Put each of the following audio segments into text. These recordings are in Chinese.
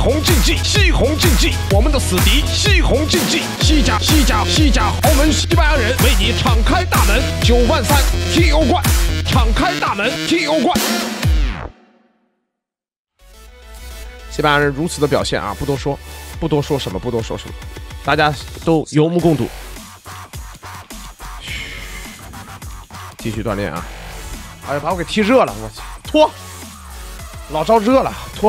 虹竞技，西虹竞技，我们的死敌西虹竞技，西甲豪门西班牙人为你敞开大门，9万3踢欧冠，敞开大门踢欧冠。西班牙人如此的表现啊，不多说什么，大家都有目共睹。继续锻炼啊！哎呀，把我给踢热了，我操！脱，老招热了，脱。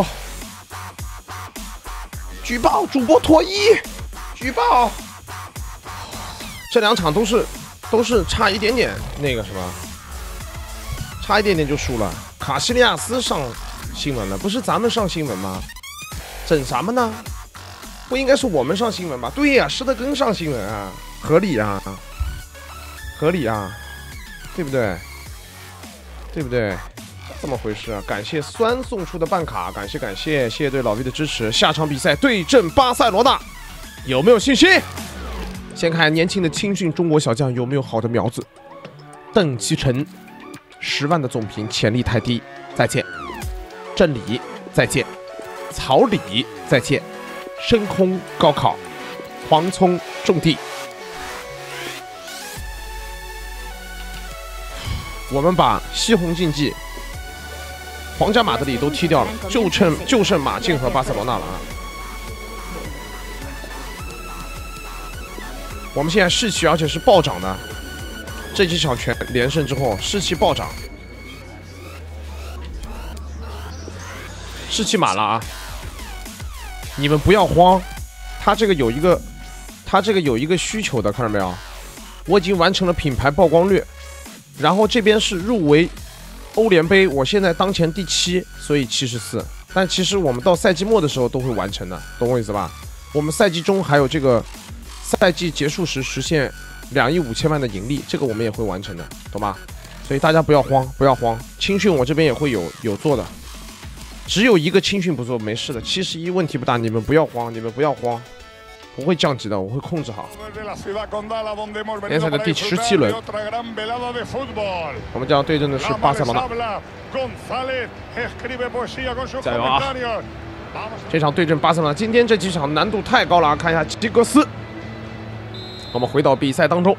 举报主播脱衣，举报。这2场都是差一点点那个什么，差一点点就输了。卡西利亚斯上新闻了，不是咱们上新闻吗？整什么呢？不应该是我们上新闻吧？对呀，施特根上新闻啊，合理啊，合理啊，对不对？对不对？这么回事啊！感谢酸送出的办卡，感谢，谢谢对老 V 的支持。下场比赛对阵巴塞罗那，有没有信心？先看年轻的青训中国小将有没有好的苗子。邓其成，10万的总评，潜力太低，再见。郑理，再见。曹理，再见。深空高考，黄聪种地。我们把西虹竞技、皇家马德里都踢掉了，就剩马竞和巴塞罗那了啊！我们现在士气而且是暴涨的，这几场全连胜之后，士气暴涨，士气满了啊！你们不要慌，他这个有一个需求的，看到没有？我已经完成了品牌曝光率。然后这边是入围欧联杯，我现在当前第7，所以74。但其实我们到赛季末的时候都会完成的，懂我意思吧？我们赛季中还有这个赛季结束时实现2亿5千万的盈利，这个我们也会完成的，懂吧？所以大家不要慌，不要慌。青训我这边也会有做的，只有一个青训不做没事的，71问题不大，你们不要慌，不会降级的，我会控制好。联赛的第17轮，我们将对阵的是巴塞罗那。加油啊！这场对阵巴塞罗那，今天这几场难度太高了啊！看一下吉格斯。我们回到比赛当中，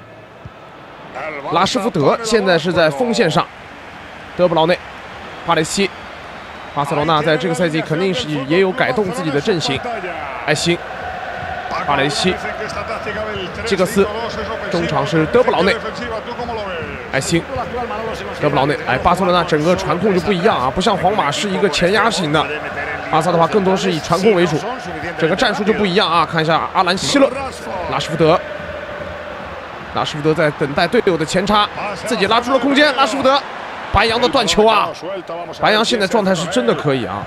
拉什福德现在是在锋线上，德布劳内、帕雷西。巴塞罗那在这个赛季肯定是也有改动自己的阵型，艾辛。巴雷西、吉格斯，中场是德布劳内、艾辛、德布劳内。哎，巴塞罗那整个传控就不一样啊，不像皇马是一个前压型的，巴萨的话更多是以传控为主，整个战术就不一样啊。看一下阿兰希勒、拉什福德在等待队友的前插，自己拉出了空间，拉什福德，白羊的断球啊，白羊现在状态是真的可以啊。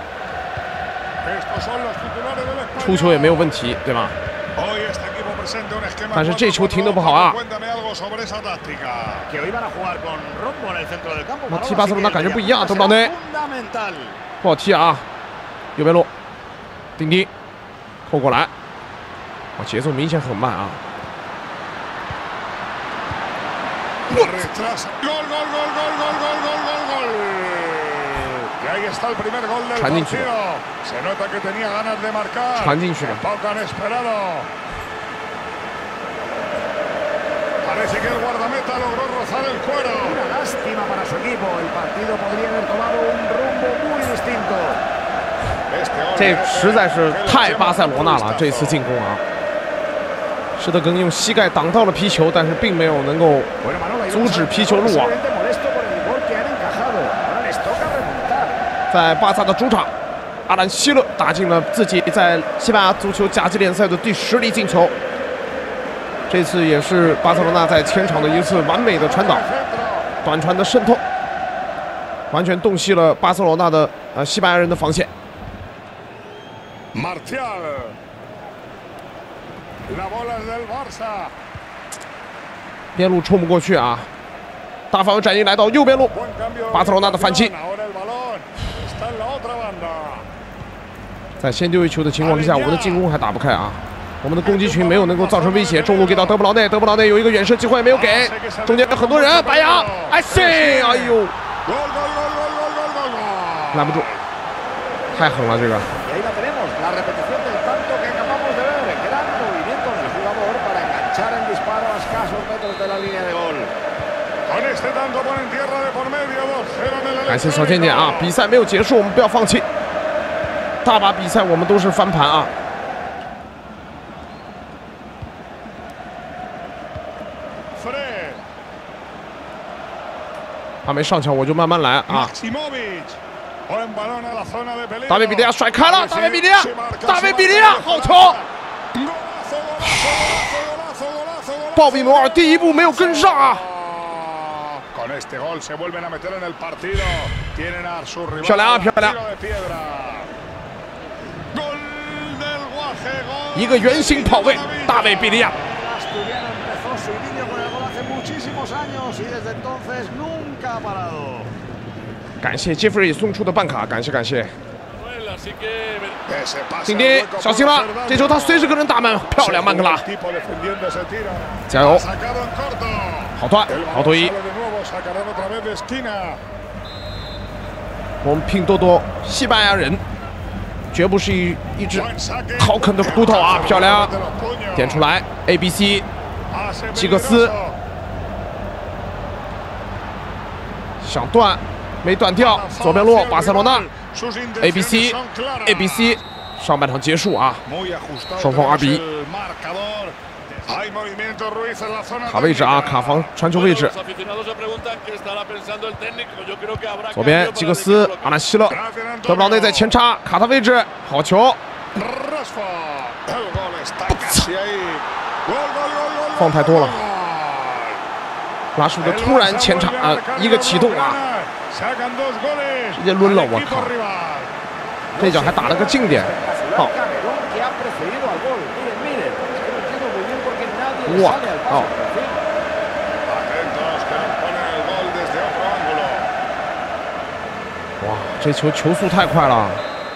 出球也没有问题，对吧？但是这球停得不好啊！那踢巴塞罗那感觉不一样，德布劳内不好踢啊！右边路，丁丁扣过来，节奏明显很慢啊！传进去了，传进去了。这实在是太巴塞罗那了，这次进攻啊！施特根用膝盖挡到了皮球，但是并没有能够阻止皮球入网。在巴萨的主场，阿兰希勒打进了自己在西班牙足球甲级联赛的第10粒进球。这次也是巴塞罗那在前场的一次完美的传导，短传的渗透，完全洞悉了巴塞罗那的西班牙人的防线。边路冲不过去啊！大范围转移来到右边路，巴塞罗那的反击。在先丢一球的情况之下，我们的进攻还打不开啊！我们的攻击群没有能够造成威胁，中路给到德布劳内，德布劳内有一个远射机会没有给，中间有很多人，白羊，哎呦，拦不住，太狠了这个。 ahí la tenemos, la repetición del tanto que acabamos de ver. Gran movimiento del jugador para enganchar el disparo a escasos metros de la línea de gol. Con este tanto ponen tierra de por medio, 2-0en el 感谢小甜甜啊！比赛没有结束，我们不要放弃。大把比赛我们都是翻盘啊！还没上场我就慢慢来啊！大卫比利亚甩开了，大卫比利亚，大卫比利亚，好球！鲍比摩尔第一步没有跟上啊！ 漂亮啊，漂亮！一个圆形跑位，大卫比利亚。感谢杰弗瑞送出的办卡，感谢感谢。丁丁小心了，这球他随时可能打门，漂亮曼克拉，加油！好断，好脱衣。我们拼多多，西班牙人绝不是一只好啃的骨头啊！漂亮，点出来 ，ABC， 吉格斯想断。 没断掉，左边路，巴塞罗那 ，ABC， 上半场结束啊，双方2比1。卡位置啊，卡防传球位置。左边吉格斯，阿纳西勒得不到内在前插，卡他位置，好球。放太多了，拉什福德突然前插啊，一个启动啊。 直接抡了，我靠！这脚还打了个近点，好。哇哦！哇，这球速太快了！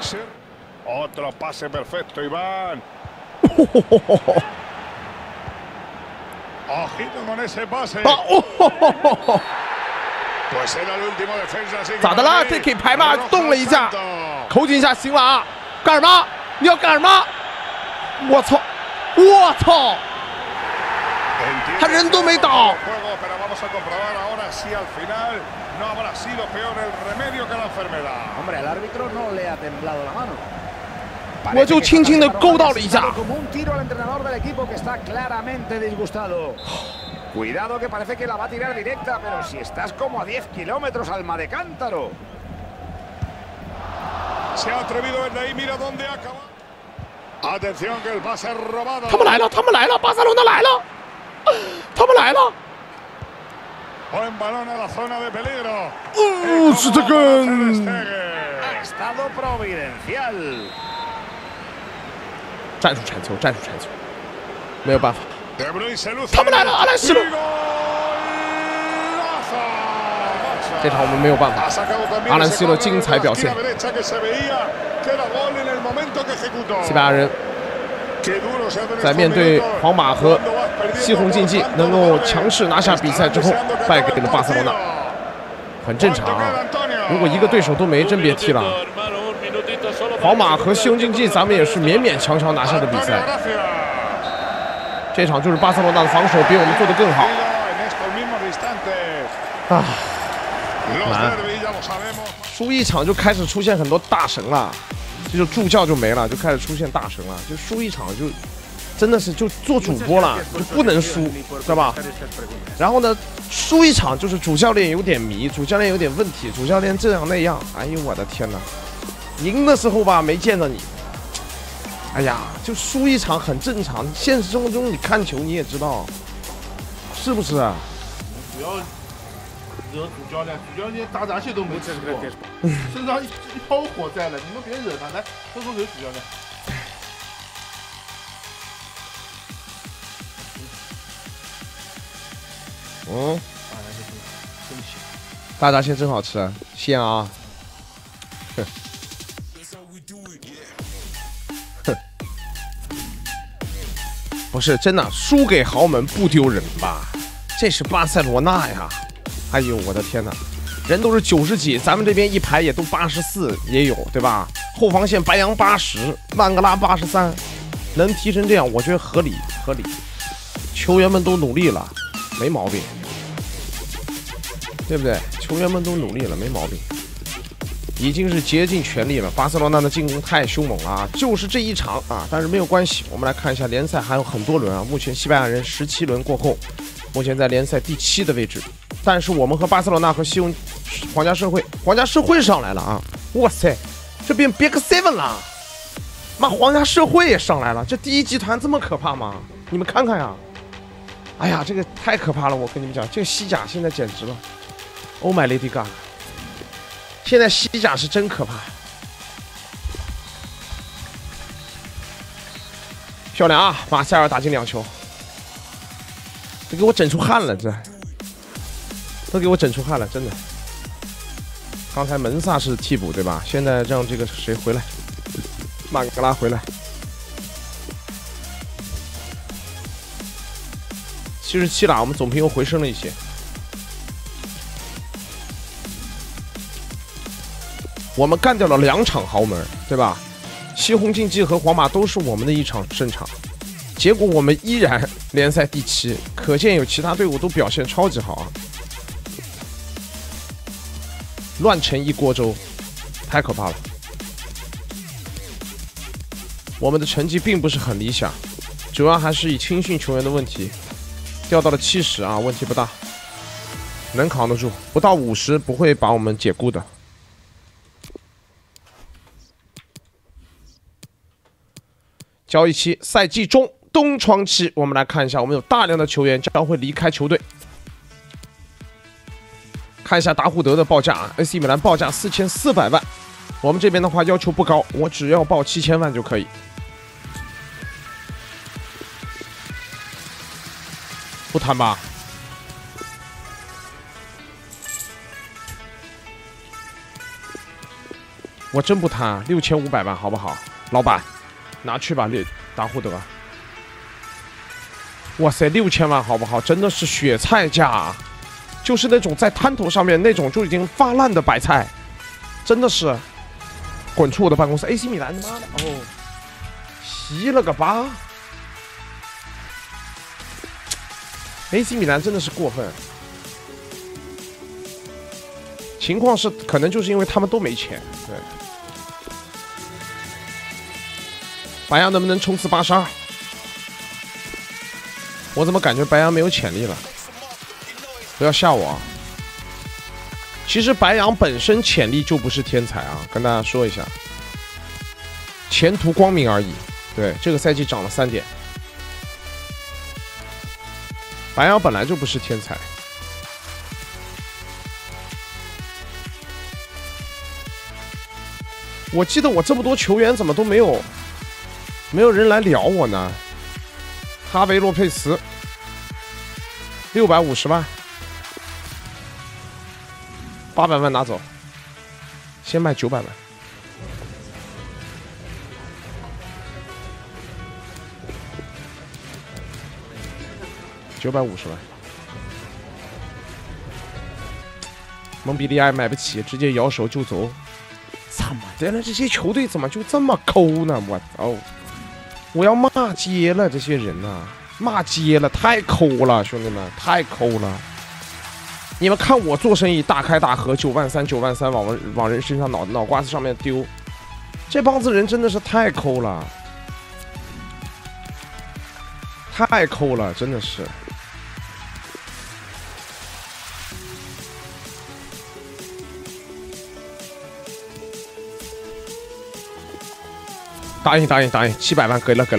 咋的了？这可以拍吧？动了一下，扣紧一下，行了啊！干什么？你要干什么？我操！我操！他人都没倒。我就轻轻的勾到了一下。 Cuidado que parece que la va a tirar directa, pero si estás como a 10 kilómetros alma de cántaro. Se ha atrevido desde ahí, mira dónde acaba. Atención que el pase robado. 他们来了，他们来了，巴塞罗那来了，他们来了。 Buen balón a la zona de peligro. 是这个。 Estado providencial. 战术铲球，战术铲球，没有办法。 他们来了，阿兰西罗。这场我们没有办法，阿兰西罗精彩表现。西班牙人在面对皇马和西红竞技能够强势拿下比赛之后，败给了巴塞罗那，很正常啊。如果一个对手都没，真别踢了。皇马和西红竞技咱们也是勉勉强强拿下的比赛。 这场就是巴塞罗那的防守比我们做得更好。啊，难！输一场就开始出现很多大神了，这就助教就没了，就开始出现大神了。就输一场就真的是就做主播了，就不能输，知道吧？然后呢，输一场就是主教练有点迷，主教练有点问题，主教练这样那样。哎呦我的天哪！赢的时候吧没见着你。 哎呀，就输一场很正常。现实生活中你看球你也知道，是不是啊？ 主要惹主教练，主教练打闸蟹都没吃过，身上一包火在了，你们别惹他。来，说说谁主教练？ 嗯，大闸蟹真好吃，鲜啊！哼。 不是真的，输给豪门不丢人吧？这是巴塞罗那呀！哎呦，我的天哪！ 人都是90几，咱们这边一排也都84也有，对吧？后防线白羊80，曼格拉83，能踢成这样，我觉得合理。球员们都努力了，没毛病，对不对？球员们都努力了，没毛病，已经是竭尽全力了。巴塞罗那的进攻太凶猛了，就是这一场啊，但是没有关系。我们来看一下联赛还有很多轮啊，目前西班牙人17轮过后，目前在联赛第7的位置。但是我们和巴塞罗那和皇家社会上来了啊！哇塞，这变 Big 7了，妈，皇家社会也上来了，这第一集团这么可怕吗？你们看看呀！哎呀，这个太可怕了！我跟你们讲，这个西甲现在简直了 ，Oh my Lady God！ 现在西甲是真可怕，漂亮啊！马塞尔打进2球，这给我整出汗了，这都给我整出汗了，真的。刚才门萨是替补对吧？现在让这个谁回来，曼格拉回来。77了，我们总评又回升了一些。我们干掉了2场豪门，对吧？西红竞技和皇马都是我们的一场胜场，结果我们依然联赛第7，可见有其他队伍都表现超级好啊！乱成一锅粥，太可怕了。我们的成绩并不是很理想，主要还是以青训球员的问题，掉到了70啊，问题不大，能扛得住，不到50不会把我们解雇的。交易期赛季中冬窗期，我们来看一下，我们有大量的球员将会离开球队。看一下达胡德的报价啊 ，AC 米兰报价4400万，我们这边的话要求不高，我只要报7000万就可以。不谈吧。我真不谈，6500万好不好，老板，拿去吧，达胡德。哇塞，6000万好不好？真的是雪菜价啊！就是那种在摊头上面那种就已经发烂的白菜，真的是滚出我的办公室 ！AC 米兰，他妈的哦，洗了个吧 ！AC 米兰真的是过分，情况是可能就是因为他们都没钱，对。白羊能不能冲刺82？我怎么感觉白羊没有潜力了？不要吓我啊！其实白羊本身潜力就不是天才啊，跟大家说一下，前途光明而已。对，这个赛季涨了3点。白羊本来就不是天才。我记得我这么多球员怎么都没有人来聊我呢？哈维·洛佩茨650万。800万拿走，先卖900万。950万。蒙彼利埃买不起，直接摇手就走。怎么的了？这些球队怎么就这么抠呢？我操！我要骂街了，这些人啊，骂街了，太抠了，兄弟们，太抠了。你们看我做生意大开大合，9万3往人身上脑瓜子上面丢，这帮子人真的是太抠了，太抠了，真的是。答应，700万给了。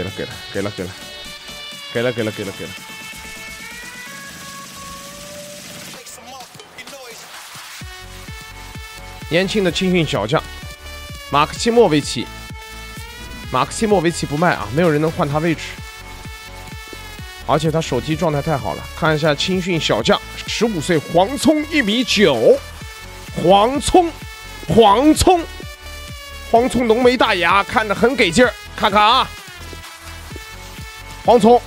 年轻的青训小将马克西莫维奇不卖啊，没有人能换他位置，而且他手踢状态太好了。看一下青训小将，15岁黄聪1.9米，黄聪浓眉大眼，看着很给劲儿。看看啊，黄聪。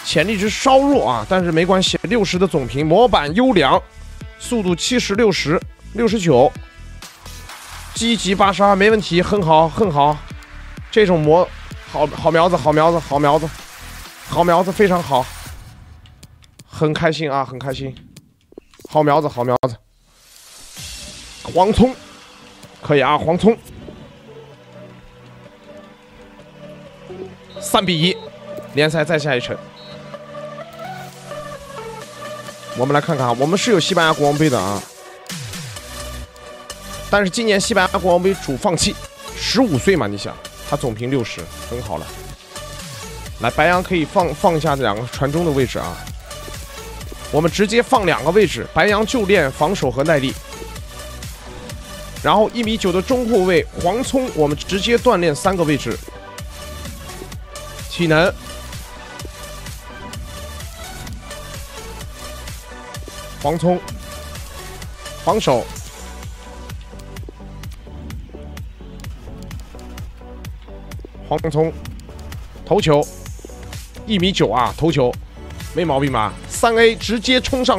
潜力值稍弱啊，但是没关系，60的总评，模板优良，速度70、60、69，积极82，没问题，很好，很好。这种好苗子，好苗子，好苗子，好苗子，非常好，很开心啊，很开心。好苗子，好苗子。黄葱，可以啊，黄葱。3比1，联赛再下一城。我们来看看啊，我们是有西班牙国王杯的啊，但是今年西班牙国王杯主放弃，15岁嘛，你想他总评60，很好了。来，白羊可以放一下2个传中的位置啊，我们直接放2个位置，白羊就练防守和耐力。然后1.9米的中后卫黄聪，我们直接锻炼3个位置，体能。黄聪，防守，黄聪，头球，1.9米啊，头球，没毛病吧？3A 直接冲上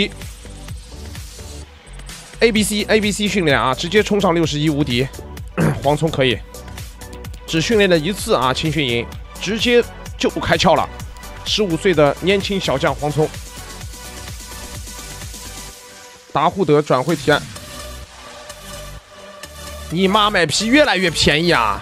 61。ABC 训练啊，直接冲上61无敌，黄聪可以，只训练了1次啊，青训营直接就开窍了，15岁的年轻小将黄聪。达护德转会提案，你妈买皮越来越便宜啊！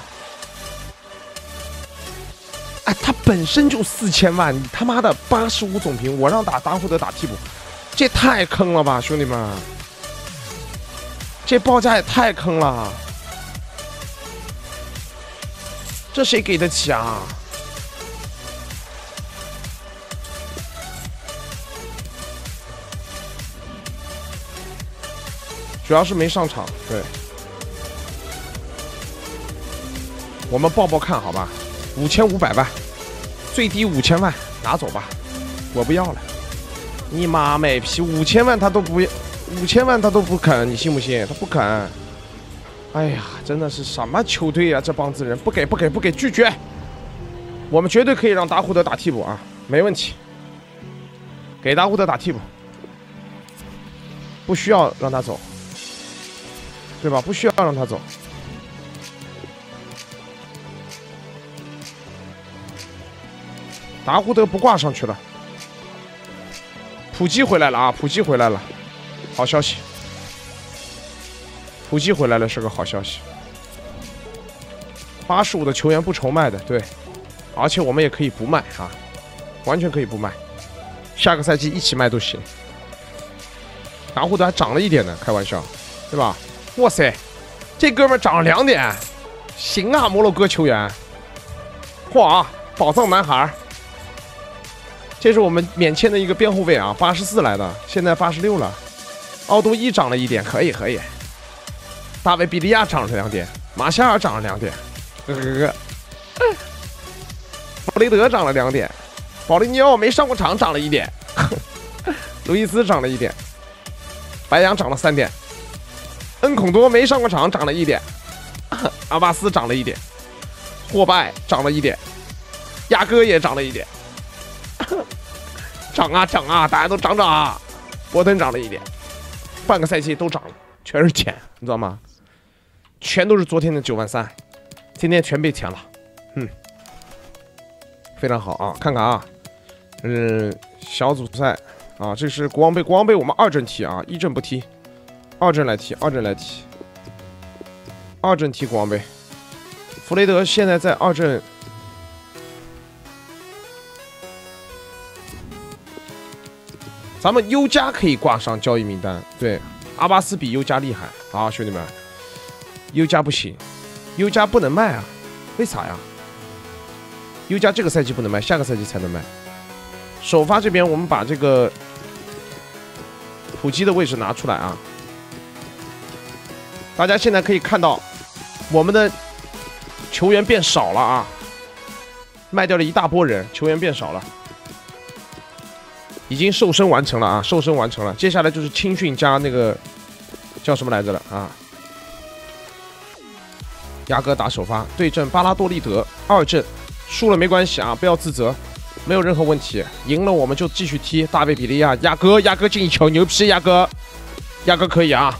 哎，他本身就4000万，你他妈的85总评，我让达护德打替补，这太坑了吧，兄弟们！这报价也太坑了，这谁给得起啊？主要是没上场，对。我们报看好吧，5500万，最低5000万，拿走吧，我不要了。你妈卖批5000万他都不，5000万他都不肯，你信不信？他不肯。哎呀，真的是什么球队啊！这帮子人不给，拒绝。我们绝对可以让达胡德打替补啊，没问题。给达胡德打替补，不需要让他走。对吧？不需要让他走。达胡德不挂上去了。普基回来了啊！普基回来了，好消息。普基回来了是个好消息。85的球员不愁卖的，对，而且我们也可以不卖啊，完全可以不卖，下个赛季一起卖都行。达胡德还涨了1点呢，开玩笑，对吧？哇塞，这哥们涨了2点，行啊，摩洛哥球员，哇，宝藏男孩，这是我们免签的一个边后卫啊，84来的，现在86了。奥多伊涨了1点，可以。大卫比利亚涨了2点，马夏尔涨了2点，弗雷德涨了2点，保利尼奥没上过场涨了1点，路易斯涨了1点，白羊涨了3点。恩孔多没上过场，涨了1点；阿巴斯涨了1点；霍拜涨了1点；亚哥也涨了1点。涨啊！大家都涨啊！波登涨了1点，半个赛季都涨了，全是钱，你知道吗？全都是昨天的9万3，今天全被填了。非常好啊！看看啊，小组赛啊，这是国王杯，国王杯我们2阵踢啊，1阵不踢。2阵来踢，2阵踢国王杯。弗雷德现在在2阵，咱们优加可以挂上交易名单。对，阿巴斯比优加厉害啊，兄弟们，优加不行，优加不能卖啊，为啥呀？优加这个赛季不能卖，下个赛季才能卖。首发这边我们把这个普基的位置拿出来啊。大家现在可以看到，我们的球员变少了啊，卖掉了一大波人，球员变少了，已经瘦身完成了啊，瘦身完成了。接下来就是青训加那个叫什么来着了啊？亚哥打首发，对阵巴拉多利德，2阵输了没关系啊，不要自责。 没有任何问题。赢了我们就继续踢大卫比利亚，亚哥进一球，牛皮亚哥可以啊。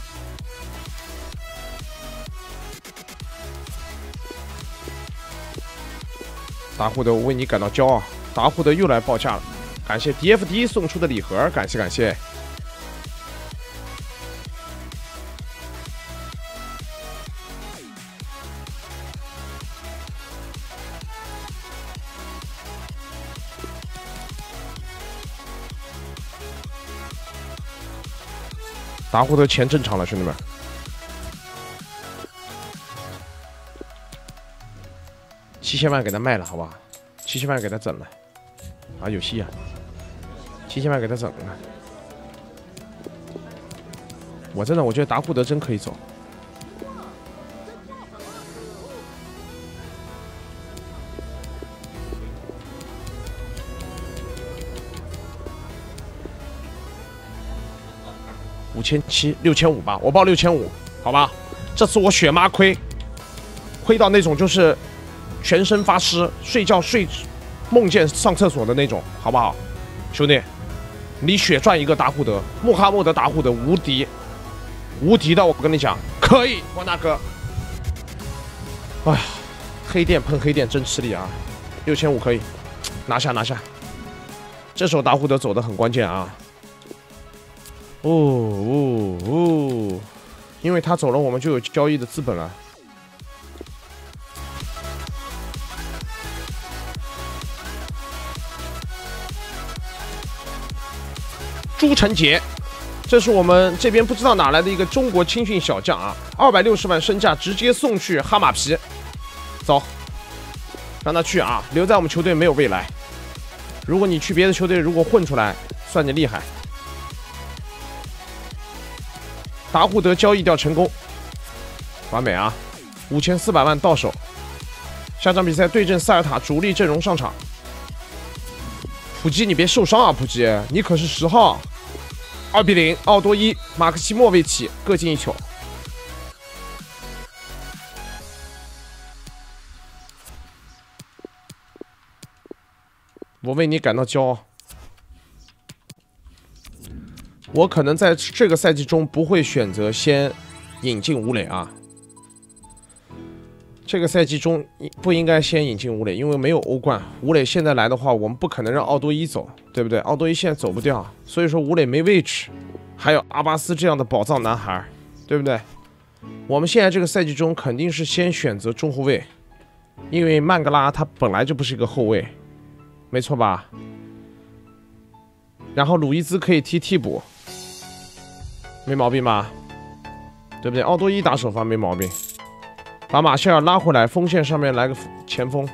达胡德，我为你感到骄傲。达胡德又来报价了，感谢 DFD 送出的礼盒，感谢。达胡德钱正常了，兄弟们。7000万给他卖了，好不好？7000万给他整了，啊，有戏啊！7000万给他整了。我觉得达胡德真可以走。5700、6500吧，我报6500，好吧？这次我血妈亏到那种就是全身发湿，梦见上厕所的那种，好不好？兄弟，你血赚一个达胡德，穆哈默德达胡德无敌的，我跟你讲，可以，王大哥。哎呀，黑店碰黑店真吃力啊！6500可以，拿下。这时候达胡德走的很关键啊。因为他走了，我们就有交易的资本了。朱晨杰，这是我们这边不知道哪来的一个中国青训小将啊，260万身价直接送去哈马皮，走，让他去啊，留在我们球队没有未来。如果你去别的球队，如果混出来，算你厉害。达胡德交易掉成功，完美啊！5400万到手。下场比赛对阵塞尔塔主力阵容上场。普基，你别受伤啊！普基，你可是10号。2-0，奥多伊、马克西莫维奇各进一球。我为你感到骄傲。我可能在这个赛季中不会选择先引进吴磊啊。这个赛季中不应该先引进吴磊，因为没有欧冠。吴磊现在来的话，我们不可能让奥多伊走，对不对？奥多伊现在走不掉，所以说吴磊没位置。还有阿巴斯这样的宝藏男孩，对不对？我们现在这个赛季中肯定是先选择中后卫，因为曼格拉他本来就不是一个后卫，没错吧？然后鲁伊兹可以踢替补。没毛病吧，对不对？奥多伊打首发没毛病，把马歇尔拉回来，锋线上面来个前锋，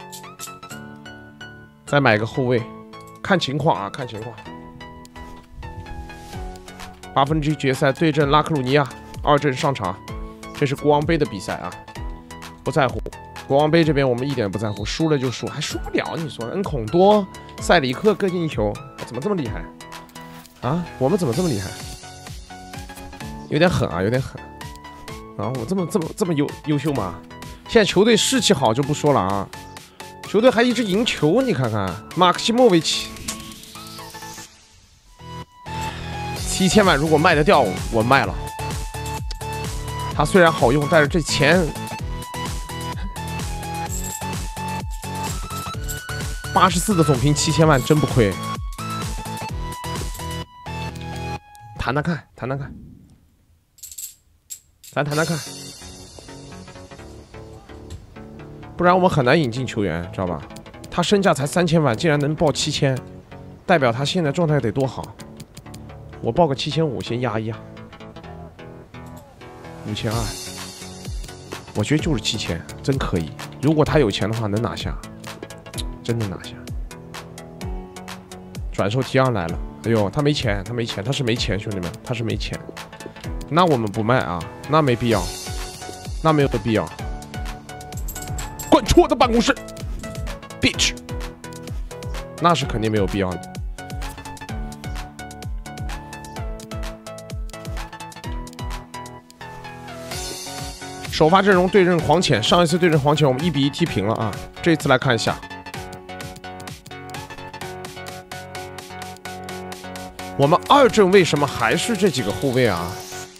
再买个后卫，看情况啊，看情况。8分之一决赛对阵拉克鲁尼亚，2阵上场，这是国王杯的比赛啊，不在乎。国王杯这边我们一点不在乎，输了就输，还输不了。你说恩孔多、塞里克各进一球，怎么这么厉害啊？我们怎么这么厉害？有点狠啊，有点狠啊！我这么优秀吗？现在球队士气好就不说了啊，球队还一直赢球，你看看马克西莫维奇，7000万如果卖得掉，我卖了。他虽然好用，但是这钱84的总评7000万真不亏。谈谈看，谈谈看。咱谈谈看，不然我们很难引进球员，知道吧？他身价才3000万，竟然能报7000，代表他现在状态得多好。我报个7500先压一压，5200，我觉得就是7000，真可以。如果他有钱的话，能拿下，真能拿下。转售提昂来了，哎呦，他没钱，他是没钱，兄弟们，他是没钱。那我们不卖啊，那没必要，那没有必要。滚出我的办公室 ，bitch！ 那是肯定没有必要的。首发阵容对阵黄潜，上一次对阵黄潜我们1-1踢平了啊，这一次来看一下， 我们二阵为什么还是这几个后卫啊？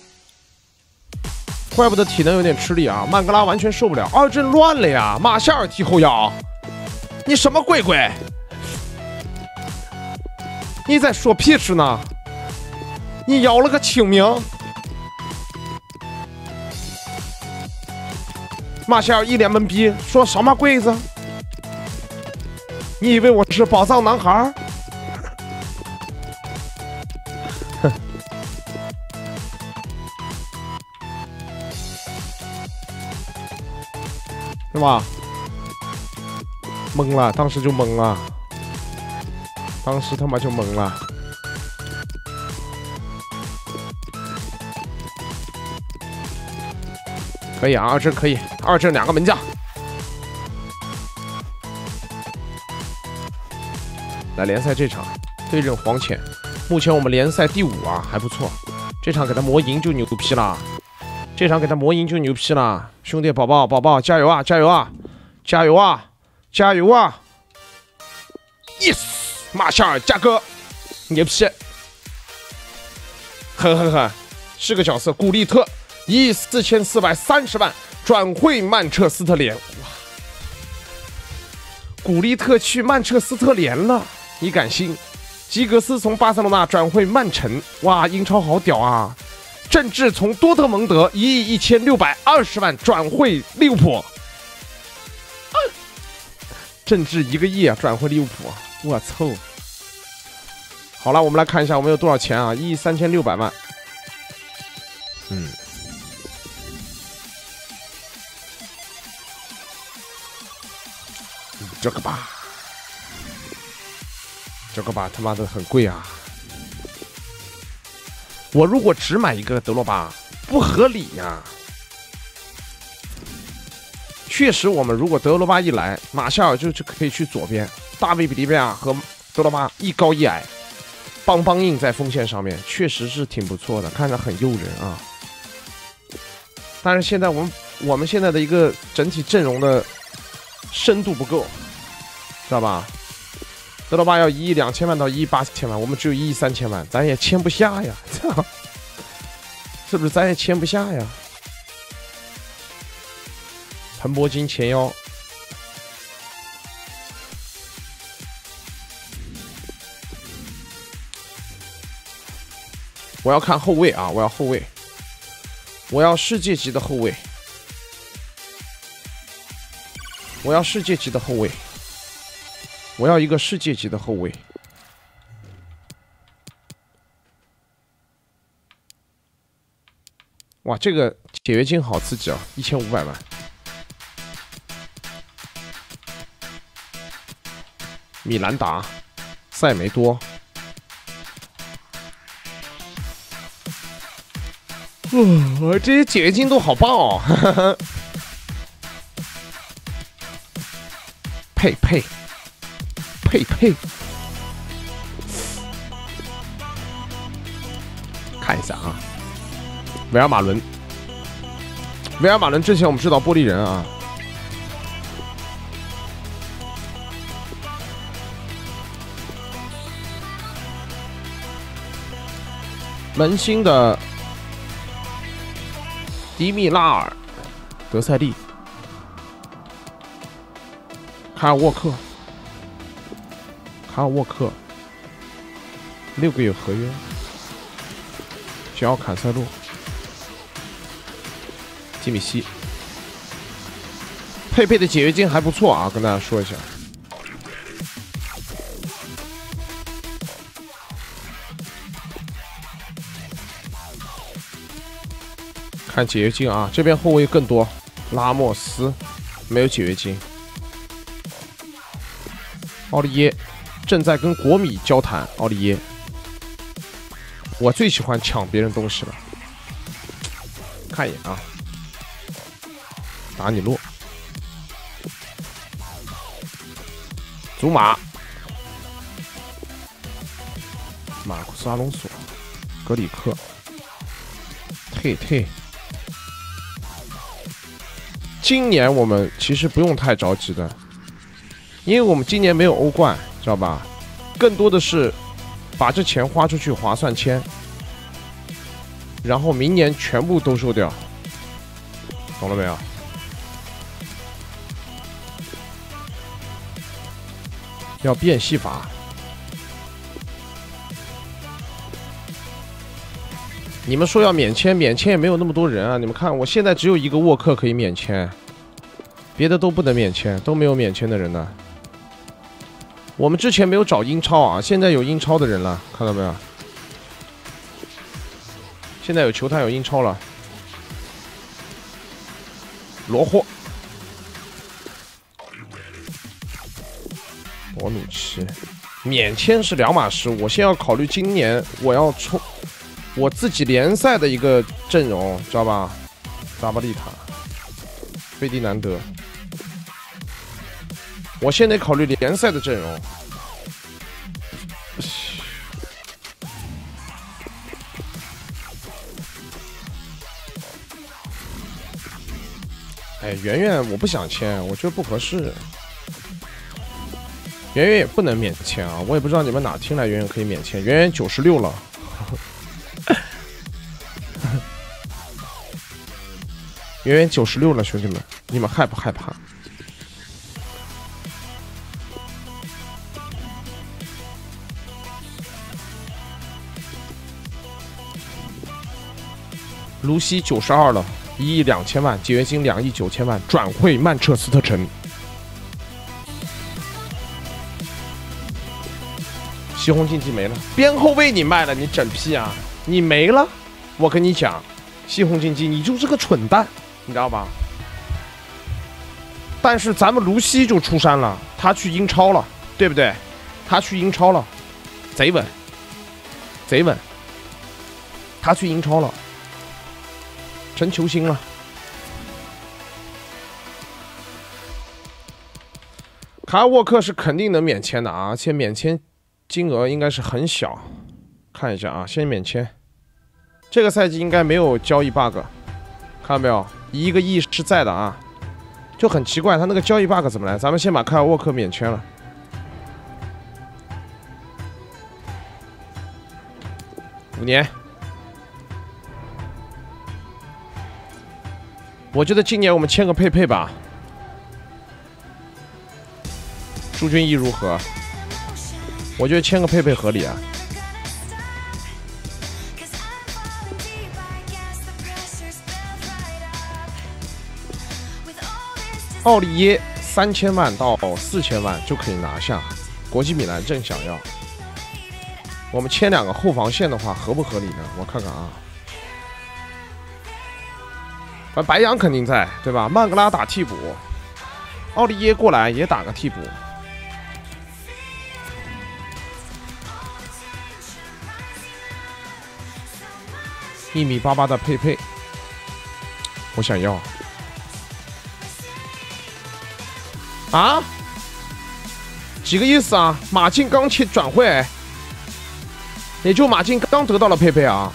怪不得体能有点吃力啊！曼格拉完全受不了，二阵乱了呀！马夏尔踢后腰，你什么鬼鬼？你在说屁事呢？你要了个清明！马夏尔一脸懵逼，说什么鬼子？你以为我是宝藏男孩？哼！是吧？懵了，当时就懵了，当时他妈就懵了。可以啊，二阵可以，二阵2个门将。来联赛这场对阵黄潜，目前我们联赛第5啊，还不错。这场给他磨赢就牛批了，这场给他磨赢就牛批了，兄弟宝宝加油啊，加油啊，加油啊，加油啊 ！Yes， 马夏尔加哥，牛批！呵，是个角色，古利特。以4430万转会曼彻斯特联，哇！古利特去曼彻斯特联了，你敢信？吉格斯从巴塞罗那转会曼城，哇！英超好屌啊！郑智从多特蒙德1亿1620万转会利物浦，郑智1个亿啊，转会利物浦，我操！好了，我们来看一下我们有多少钱啊？1亿3600万，这个吧，他妈的很贵啊！我如果只买一个德罗巴，不合理呀。确实，我们如果德罗巴一来，马夏尔就可以去左边，大卫比利维亚和德罗巴一高一矮，邦邦硬在锋线上面，确实是挺不错的，看着很诱人啊。但是现在我们现在的一个整体阵容的深度不够。知道吧？德罗巴要1亿2000万到1亿8000万，我们只有1亿3000万，咱也签不下呀，是不是？咱也签不下呀。彭博金前腰，我要看后卫啊！我要后卫，我要世界级的后卫，我要世界级的后卫。我要一个世界级的后卫。哇，这个解约金好刺激啊！1500万。米兰达、塞梅多。这些解约金都好棒哦！佩，看一下啊，维尔马伦之前我们知道玻璃人啊，门兴的迪米拉尔、德塞利、卡尔沃克。6个月合约，小奥坎塞洛、基米希，佩的解约金还不错啊，跟大家说一下。看解约金啊，这边后卫更多，拉莫斯没有解约金。奥利耶正在跟国米交谈。奥利耶，我最喜欢抢别人东西了。看一眼啊，达尼洛、祖马、马库斯阿隆索、格里克、退。今年我们其实不用太着急的。因为我们今年没有欧冠，知道吧？更多的是把这钱花出去划算签，然后明年全部都收掉，懂了没有？要变戏法。你们说要免签，免签也没有那么多人啊！你们看，我现在只有一个沃克可以免签，别的都不能免签，都没有免签的人呢。我们之前没有找英超啊，现在有英超的人了，看到没有？现在有球探有英超了。罗霍，博努奇，免签是两码事。我先要考虑今年我要冲我自己联赛的一个阵容，知道吧？扎巴利塔、费迪南德，我先得考虑联赛的阵容。哎，圆圆我不想签，我觉得不合适。圆圆也不能免签啊，我也不知道你们哪听来圆圆可以免签。圆圆96了。圆圆96了，兄弟们，你们害不害怕？卢西92了，1亿2千万，解约金2亿9千万，转会曼彻斯特城。西红竞技没了，边后卫你卖了，你整屁啊！你没了，我跟你讲，西红竞技你就是个蠢蛋。你知道吧？但是咱们卢西就出山了，他去英超了，对不对？他去英超了，贼稳，贼稳。他去英超了，成球星了。卡尔沃克是肯定能免签的啊，而且免签金额应该是很小。看一下啊，先免签。这个赛季应该没有交易 bug， 看到没有？1个亿是在的啊，就很奇怪，他那个交易 bug 怎么来？咱们先把凯尔沃克免签了。5年，我觉得今年我们签个佩佩吧。朱俊义如何？我觉得签个佩佩合理啊。奥利耶3000万到4000万就可以拿下，国际米兰正想要。我们签2个后防线的话，合不合理呢？我看看啊。白羊肯定在，对吧？曼格拉打替补，奥利耶过来也打个替补。1米88的佩佩，我想要。啊？几个意思啊？马竞刚去转会，也就马竞刚得到了佩佩啊，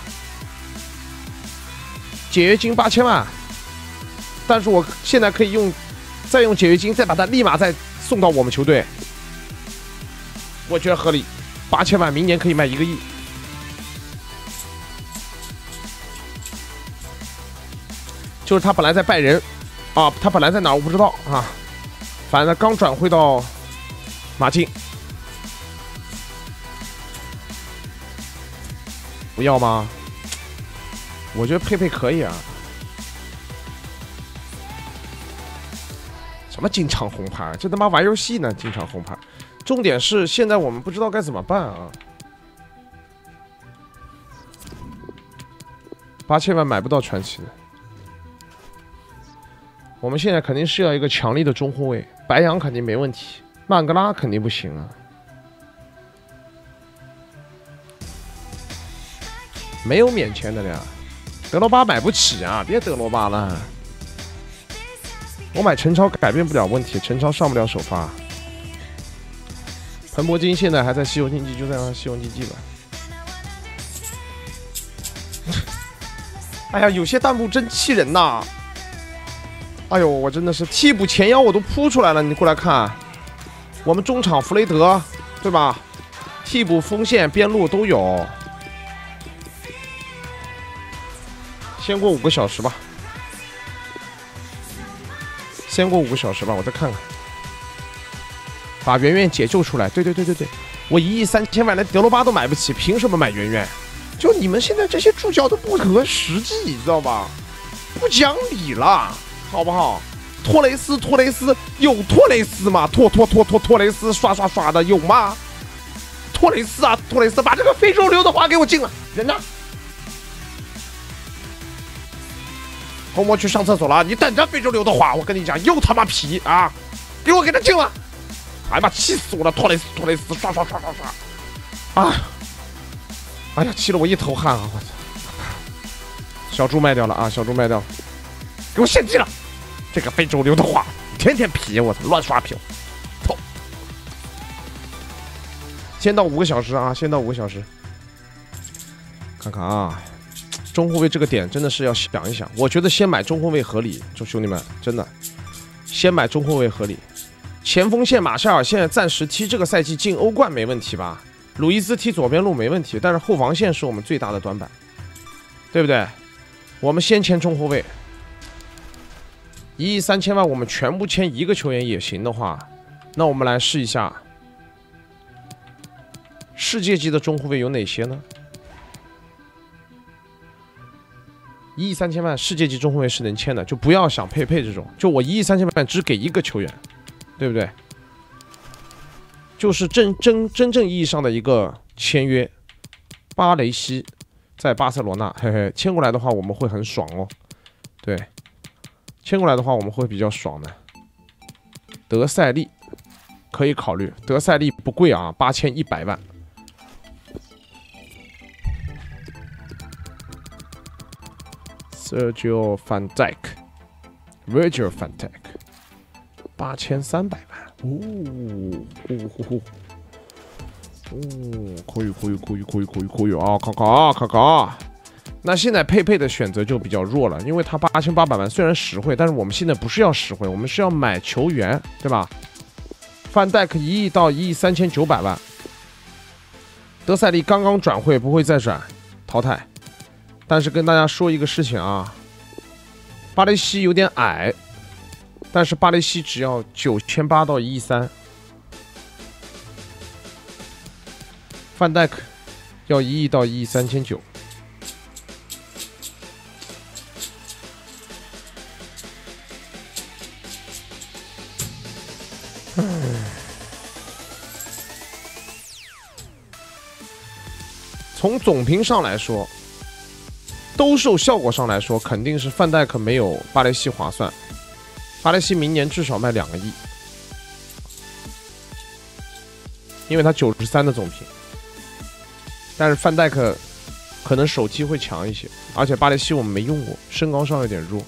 解约金8000万，但是我现在可以再用解约金再把它立马再送到我们球队，我觉得合理。8000万，明年可以卖1个亿。就是他本来在拜仁，啊，他本来在哪儿我不知道啊。反正刚转会到马竞，不要吗？我觉得佩佩可以啊。什么经常红牌？这他妈玩游戏呢，经常红牌。重点是现在我们不知道该怎么办啊。8000万买不到传奇的。我们现在肯定是要一个强力的中后卫，白羊肯定没问题，曼格拉肯定不行啊。没有免签的了呀，德罗巴买不起啊，别德罗巴了。我买陈超改变不了问题，陈超上不了首发。彭博金现在还在西游竞技，就在西游竞技吧。哎呀，有些弹幕真气人呐！哎呦，我真的是替补前腰我都扑出来了，你过来看，我们中场弗雷德，对吧？ 替补、锋线、边路都有。先过5个小时吧，先过5个小时吧，我再看看。把圆圆解救出来。对，我1亿3000万连德罗巴都买不起，凭什么买圆圆？就你们现在这些助教都不合实际，你知道吧？不讲理了，好不好？托雷斯有托雷斯吗？托雷斯刷的有吗？托雷斯把这个非洲刘德华给我进了，人呢？红魔去上厕所了，你等着非洲刘德华，我跟你讲，又他妈皮啊！给我给他进了！哎呀妈，气死我了！托雷斯刷！哎呀，气得我一头汗啊！我操！小猪卖掉了啊！给我献祭了！这个非洲刘德华天天皮，我操，乱刷屏，操！先到5个小时啊！看看啊，中后卫这个点真的是要想一想。我觉得先买中后卫合理，就兄弟们，真的，先买中后卫合理。前锋线马夏尔现在暂时踢这个赛季进欧冠没问题吧？鲁伊斯踢左边路没问题，但是后防线是我们最大的短板，对不对？我们先签中后卫，1亿3000万，我们全部签1个球员也行的话，那我们来试一下，世界级的中后卫有哪些呢？1亿3000万，世界级中后卫是能签的，就不要想佩佩这种，就我1亿3000万只给1个球员，对不对？就是真正意义上的一个签约，巴雷西在巴塞罗那，嘿嘿，签过来的话我们会很爽哦。对，签过来的话我们会比较爽的。德塞利可以考虑，德塞利不贵啊，8100万。Sergio Van Dijk，Virgil Van Dijk，8300万。可以啊！看看。那现在佩佩的选择就比较弱了，因为他8800万虽然实惠，但是我们现在不是要实惠，我们是要买球员，对吧？范戴克1亿到1亿3900万，德塞利刚刚转会，不会再转，淘汰。但是跟大家说一个事情啊，巴雷西有点矮。但是巴雷西只要9800到1亿3，范戴克要1亿到1亿3900。从总评上来说，兜售效果上来说，肯定是范戴克没有巴雷西划算。巴雷西明年至少卖2个亿，因为他93的总评。但是范戴克可能手踢会强一些，而且巴雷西我们没用过，身高上有点弱。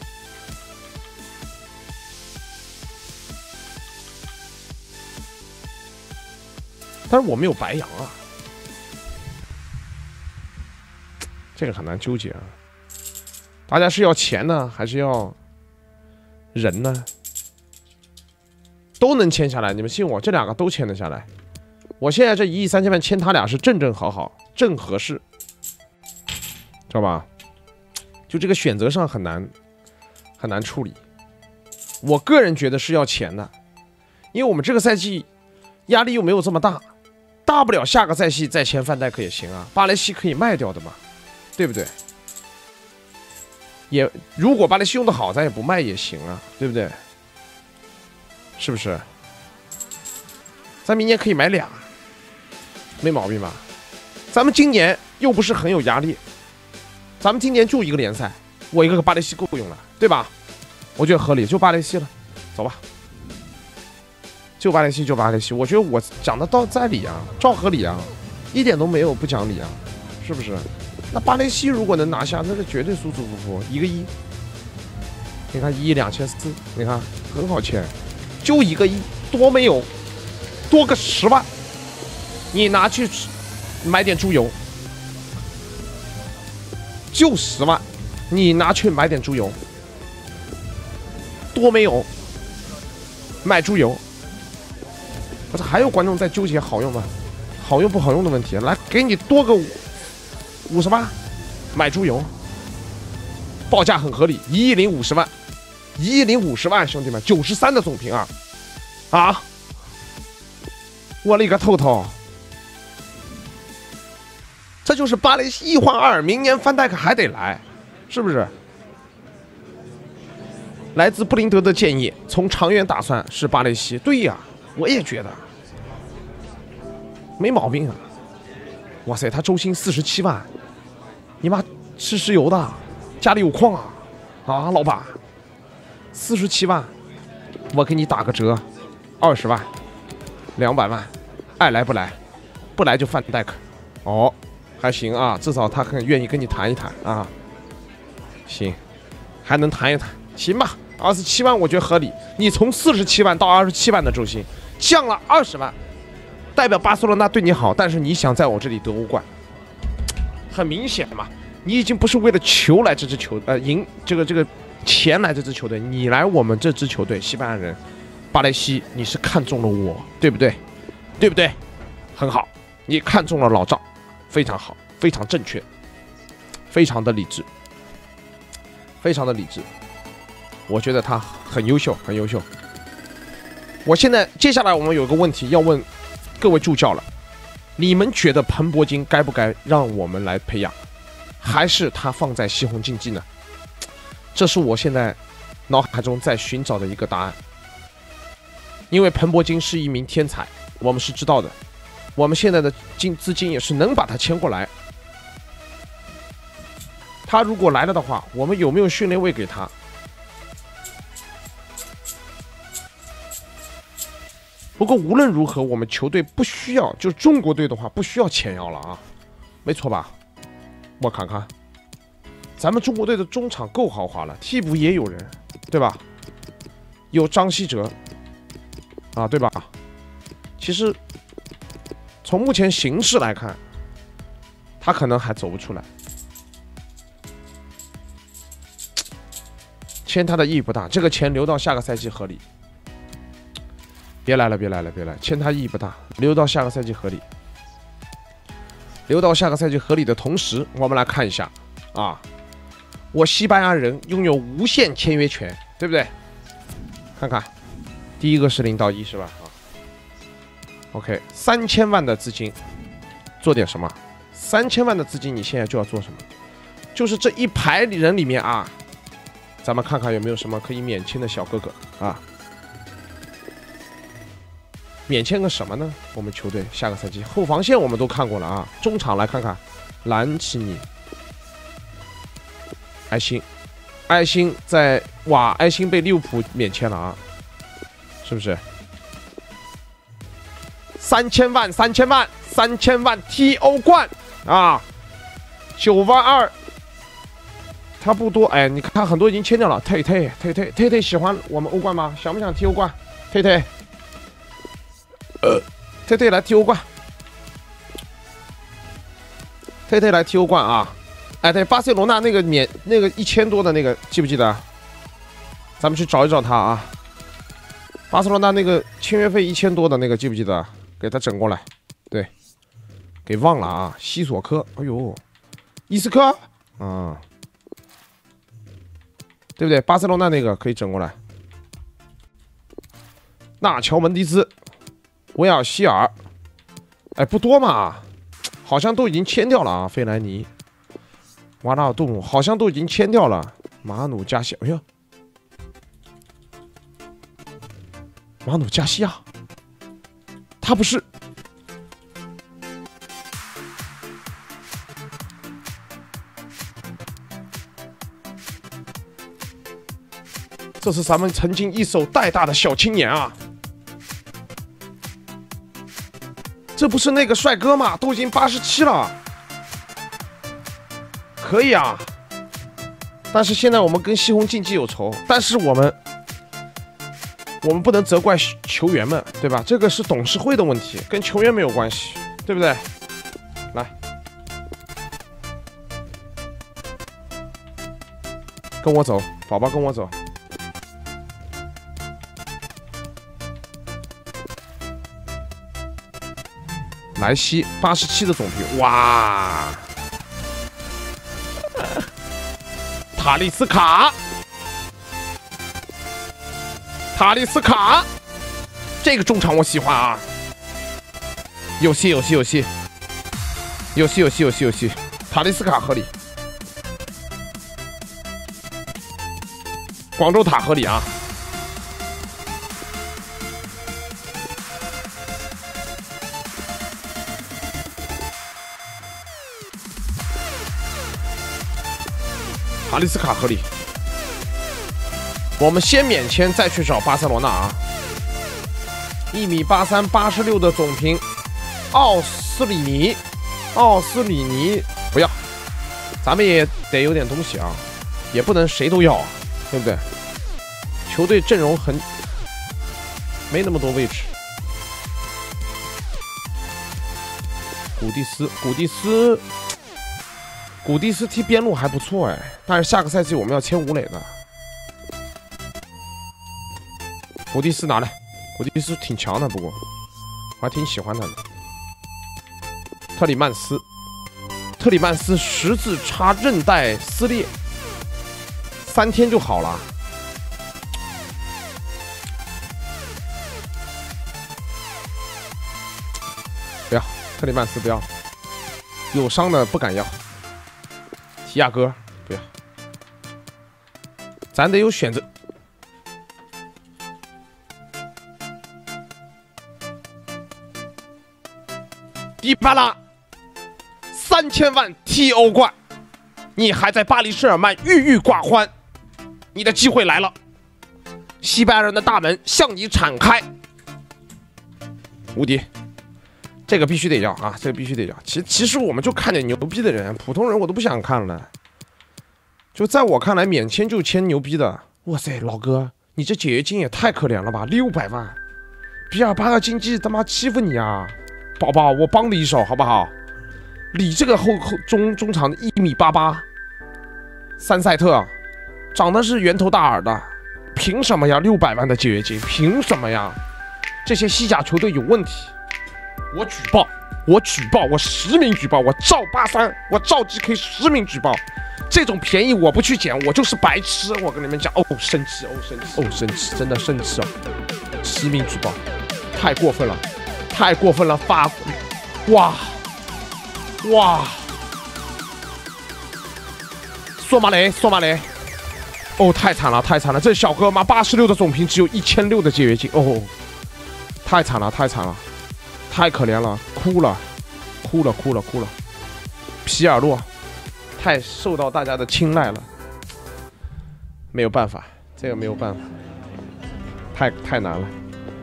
但是我们有白羊啊，这个很难纠结啊。大家是要钱呢，还是要人呢？都能签下来，你们信我，这2个都签得下来。我现在这1亿3000万签他俩是正好，正合适，知道吧？就这个选择上很难处理。我个人觉得是要钱的，因为我们这个赛季压力又没有这么大，大不了下个赛季再签范戴克也行啊，巴雷西可以卖掉的嘛，对不对？也如果巴雷西用的好，咱也不卖也行啊，对不对？是不是？咱明年可以买俩，没毛病吧？咱们今年又不是很有压力，咱们今年就1个联赛，我一个巴雷西够用了，对吧？我觉得合理，就巴雷西了，走吧。就巴雷西，我觉得我讲的在理啊，照合理啊，一点都没有不讲理啊，是不是？那巴雷西如果能拿下，那是绝对舒舒服服，1个亿。你看1亿2400，你看很好签，就1个亿，多没有，多个10万，你拿去买点猪油，就10万，你拿去买点猪油，多没有，买猪油。不是还有观众在纠结好用吗？ 好用不好用的问题。来，给你多个50万，买猪油，报价很合理，1亿零50万，1亿零50万，兄弟们，93的总评啊！啊！我勒个透透！这就是巴雷西1换2，明年范戴克还得来，是不是？来自布林德的建议，从长远打算是巴雷西。对呀，我也觉得没毛病啊！哇塞，他周薪47万，你妈吃石油的，家里有矿啊！啊，老板，47万，我给你打个折，20万，200万，爱来不来，不来就范戴克。哦，还行啊，至少他很愿意跟你谈一谈啊。行，还能谈一谈，行吧。27万我觉得合理，你从47万到27万的周薪，降了20万，代表巴塞罗那对你好，但是你想在我这里得欧冠，很明显嘛，你已经不是为了球来这支球赢这个钱来这支球队，你来我们这支球队，西班牙人巴雷西，你是看中了我，对不对？对不对？很好，你看中了老赵，非常好，非常正确，非常的理智，非常的理智。我觉得他很优秀，很优秀。我现在接下来我们有个问题要问各位助教了，你们觉得彭博金该不该让我们来培养，还是他放在西红竞技呢？这是我现在脑海中在寻找的一个答案。因为彭博金是一名天才，我们是知道的，我们现在的资金也是能把他签过来。他如果来了的话，我们有没有训练位给他？不过无论如何，我们球队不需要，就是中国队的话不需要前腰了啊，没错吧？我看看，咱们中国队的中场够豪华了，替补也有人，对吧？有张稀哲啊，对吧？其实从目前形势来看，他可能还走不出来，签他的意义不大，这个钱留到下个赛季合理。别来了，签他意义不大，留到下个赛季合理。留到下个赛季合理的同时，我们来看一下啊，我西班牙人拥有无限签约权，对不对？看看，第一个是0到1是吧？啊 ，OK，3000万的资金，做点什么？3000万的资金，你现在就要做什么？就是这一排人里面啊，咱们看看有没有什么可以免签的小哥哥啊。免签个什么呢？我们球队下个赛季后防线我们都看过了啊，中场来看看，兰奇尼、埃辛在哇，埃辛被利物浦免签了啊，是不是？3000万踢欧冠啊，9万2，他不多哎，你看很多已经签掉了。退喜欢我们欧冠吗？想不想踢欧冠？退来踢欧冠，来踢欧冠啊！哎，对，巴塞罗那那个1000多的那个，记不记得？咱们去找一找他啊！巴塞罗那那个签约费1000多的那个，记不记得？给他整过来。对，给忘了啊！西索科，哎呦，伊斯科，啊，对不对？巴塞罗那那个可以整过来。纳乔门迪斯。维尔希尔，哎，不多嘛，好像都已经签掉了啊。费莱尼、瓦纳尔杜姆好像都已经签掉了。马努加西，哎呀，马努加西亚，他不是。这是咱们曾经一手带大的小青年啊。这不是那个帅哥吗？都已经87了，可以啊。但是现在我们跟西红竞技有仇，但是我们不能责怪球员们，对吧？这个是董事会的问题，跟球员没有关系，对不对？来，跟我走，宝宝，跟我走。 莱西87的总评，哇！塔利斯卡，这个中场我喜欢啊！有戏，塔利斯卡合理，广州塔合理啊！塔利斯卡合理，我们先免签，再去找巴塞罗那啊。1米83、86的总评，奥斯里尼不要，咱们也得有点东西啊，也不能谁都要啊，对不对？球队阵容没那么多位置。古蒂斯踢边路还不错哎，但是下个赛季我们要签吴磊的。古蒂斯拿来，古蒂斯挺强的，不过我还挺喜欢他的。特里曼斯十字叉韧带撕裂，3天就好了。不要，特里曼斯不要，有伤的不敢要。提亚哥不要，咱得有选择。迪巴拉3000万踢欧冠，你还在巴黎圣日耳曼郁寡欢，你的机会来了，西班牙人的大门向你敞开。无敌，这个必须得要啊！这个必须得要。其实我们就看点牛逼的人，普通人我都不想看了。就在我看来，免签就签牛逼的。哇塞，老哥，你这解约金也太可怜了吧！600万，比尔巴鄂经济他妈欺负你啊！宝宝，我帮你一手好不好？你这个中场的1米88，三塞特，长得是圆头大耳的，凭什么呀？600万的解约金，凭什么呀？这些西甲球队有问题。我举报，我实名举报，我照83，我照 GK 实名举报，这种便宜我不去捡，我就是白痴。我跟你们讲，生气，真的生气啊！实名举报，太过分了，哇！索马雷，太惨了！这小哥妈86的总评只有1600的解约金，太惨了，太可怜了，哭了！皮尔洛太受到大家的青睐了，没有办法，这个没有办法，太难了。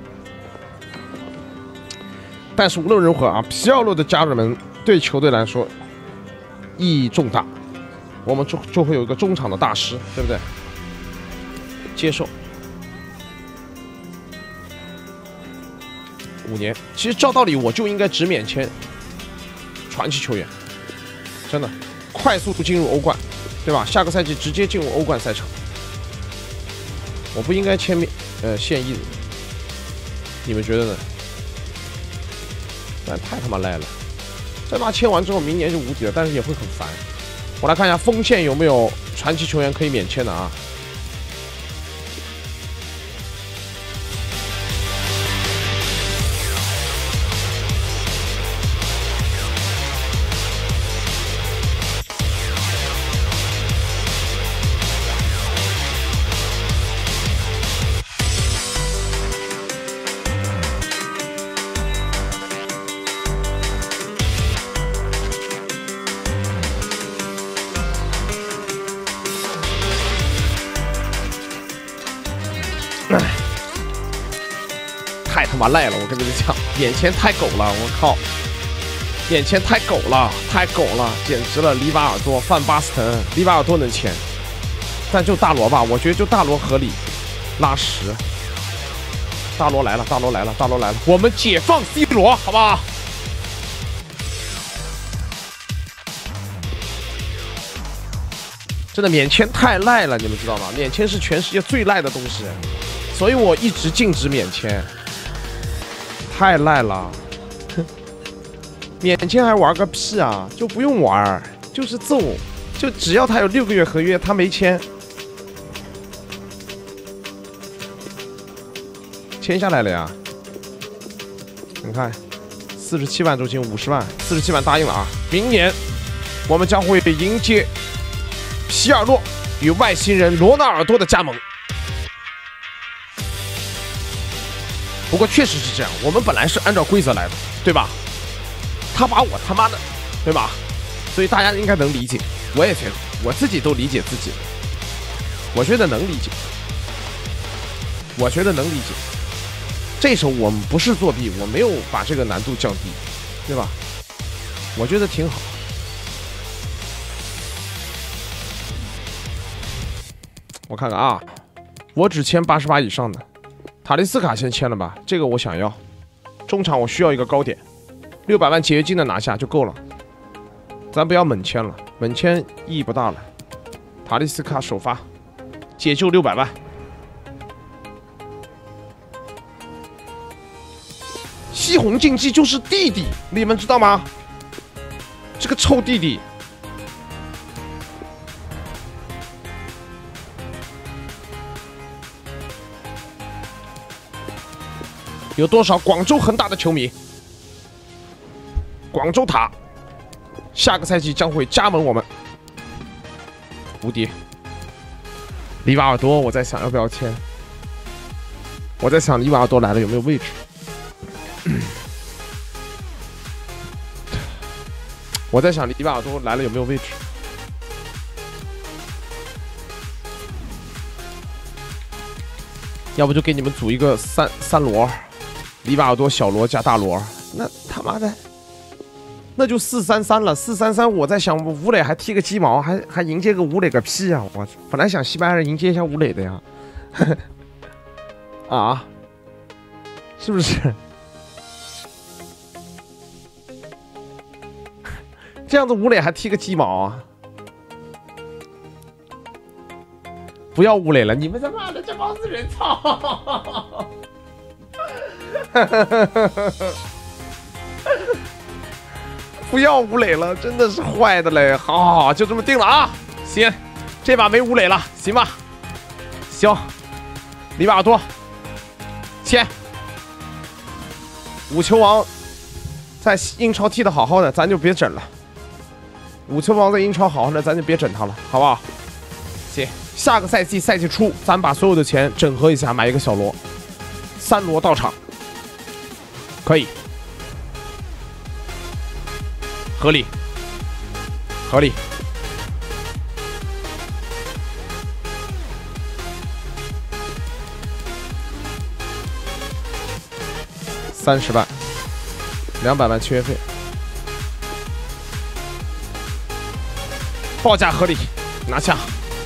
但是无论如何啊，皮尔洛的家人们对球队来说意义重大，我们就会有一个中场的大师，对不对？接受。5年，其实照道理我就应该只免签传奇球员，真的快速进入欧冠，对吧？下个赛季直接进入欧冠赛场，我不应该签现役的，你们觉得呢？但太他妈赖了，这妈签完之后明年就无敌了，但是也会很烦。我来看一下锋线有没有传奇球员可以免签的啊？太他妈赖了！我跟你们讲，眼前太狗了！我靠，眼前太狗了，简直了！里瓦尔多、范巴斯滕，里瓦尔多能签，但就大罗吧，我觉得就大罗合理。拉什，大罗来了，我们解放 C 罗，好不好？真的免签太赖了，你们知道吗？免签是全世界最赖的东西，所以我一直禁止免签。太赖了， 免签还玩个屁啊！就不用玩，就是揍，就只要他有6个月合约，他没签，签下来了呀。你看，47万周薪50万，47万答应了啊！明年我们将会迎接皮尔洛与外星人罗纳尔多的加盟。不过确实是这样，我们本来是按照规则来的，对吧？他把我他妈的，对吧？所以大家应该能理解，我也觉得，我自己都理解自己，我觉得能理解，我觉得能理解。这时候我们不是作弊，我没有把这个难度降低，对吧？我觉得挺好。我看看啊，我只签88以上的，塔利斯卡先签了吧，这个我想要。中场我需要一个高点，600万解约金的拿下就够了。咱不要猛签了，猛签意义不大了。塔利斯卡首发，解救600万。西红竞技就是弟弟，你们知道吗？这个臭弟弟。有多少广州恒大的球迷？广州塔下个赛季将会加盟我们。无敌，里瓦尔多，我在想要不要签？我在想里瓦尔多来了有没有位置？我在想里瓦尔多来了有没有位置？要不就给你们组一个三罗。里瓦尔多、小罗加大罗，那他妈的，那就4-3-3了。4-3-3，我在想吴磊还踢个鸡毛，还迎接个吴磊个屁啊！我本来想西班牙人迎接一下吴磊的呀，啊，是不是？这样子吴磊还踢个鸡毛啊！不要吴磊了，你们他妈的这帮子人，操！不要吴磊了，真的是坏的嘞！好，就这么定了啊！行，这把没吴磊了，行吧？行，里瓦尔多签。五球王在英超踢得好好的，咱就别整了。五球王在英超好好的，咱就别整他了，好不好？行，下个赛季赛季初，咱把所有的钱整合一下，买一个小罗，3罗到场。可以，合理，合理。30万，200万签约费，报价合理，拿下。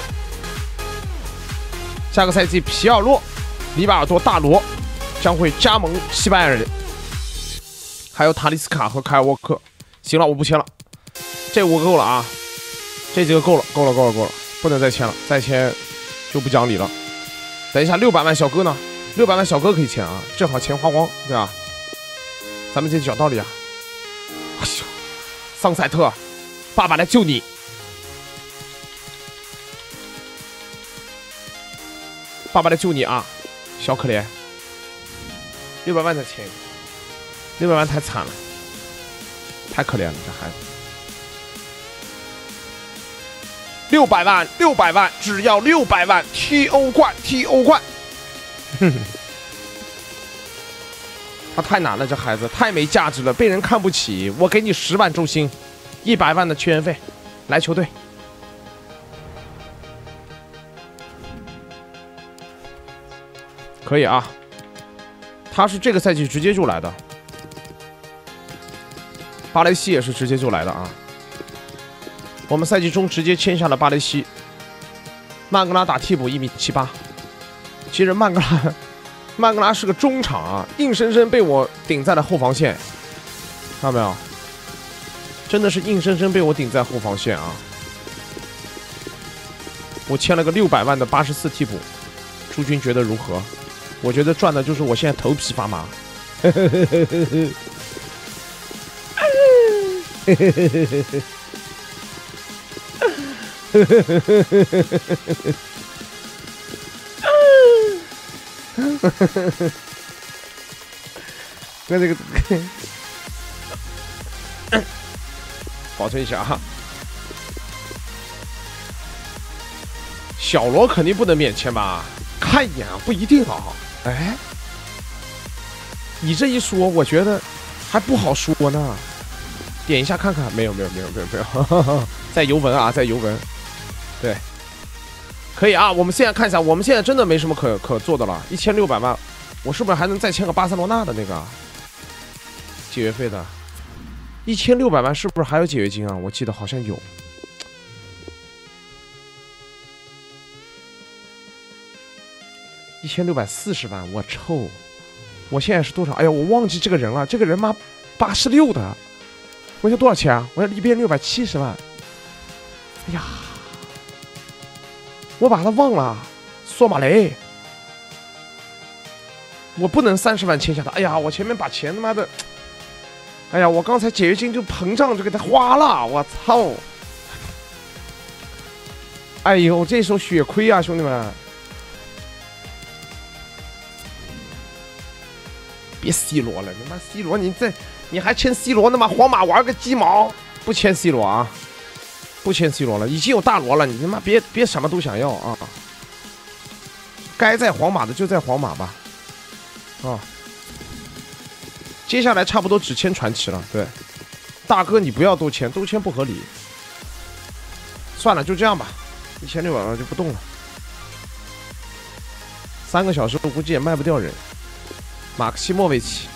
下个赛季，皮尔洛、里瓦尔多、大罗将会加盟西班牙人。还有塔利斯卡和凯尔沃克，行了，我不签了，这5个够了啊，这几个够了，够了，不能再签了，再签就不讲理了。等一下，600万小哥呢？600万小哥可以签啊，正好钱花光，对吧？咱们这讲道理啊。哎呦，桑塞特，爸爸来救你！爸爸来救你啊，小可怜，600万再签一个。600万太惨了，太可怜了，这孩子。600万，只要600万，踢欧冠。他太难了，这孩子太没价值了，被人看不起。我给你10万周薪，100万的签约费，来球队。可以啊，他是这个赛季直接就来的。巴雷西也是直接就来的啊！我们赛季中直接签下了巴雷西，曼格拉打替补1.78米。其实曼格拉是个中场啊，硬生生被我顶在了后防线，看到没有？真的是硬生生被我顶在后防线啊！我签了个600万的84替补，诸君觉得如何？我觉得赚的就是我现在头皮发麻。 那这个保存一下哈。小罗肯定不能免签吧？看一眼啊，不一定啊。哎，你这一说，我觉得还不好说呢。点一下看看，没有，在游文啊，在游文。对，可以啊。我们现在看一下，我们现在真的没什么可做的了。1600万，我是不是还能再签个巴塞罗那的那个解约费的？1600万是不是还有解约金啊？我记得好像有。1640万，我臭！我现在是多少？哎呀，我忘记这个人了。这个人妈86的，我现在多少钱啊？我要一边670万。哎呀，我把他忘了，索马雷。我不能30万签下他。哎呀，我前面把钱他妈的，哎呀，我刚才解约金就膨胀就给他花了，我操！哎呦，这手血亏啊，兄弟们！别 C 罗了，他妈 C 罗你还签 C 罗，他妈皇马玩个鸡毛！不签 C 罗啊，不签 C 罗了，已经有大罗了，你他妈别什么都想要啊！该在皇马的就在皇马吧，啊！接下来差不多只签传奇了，对，大哥你不要都签不合理，算了就这样吧，1600万就不动了，3个小时我估计也卖不掉人。马克西莫维奇，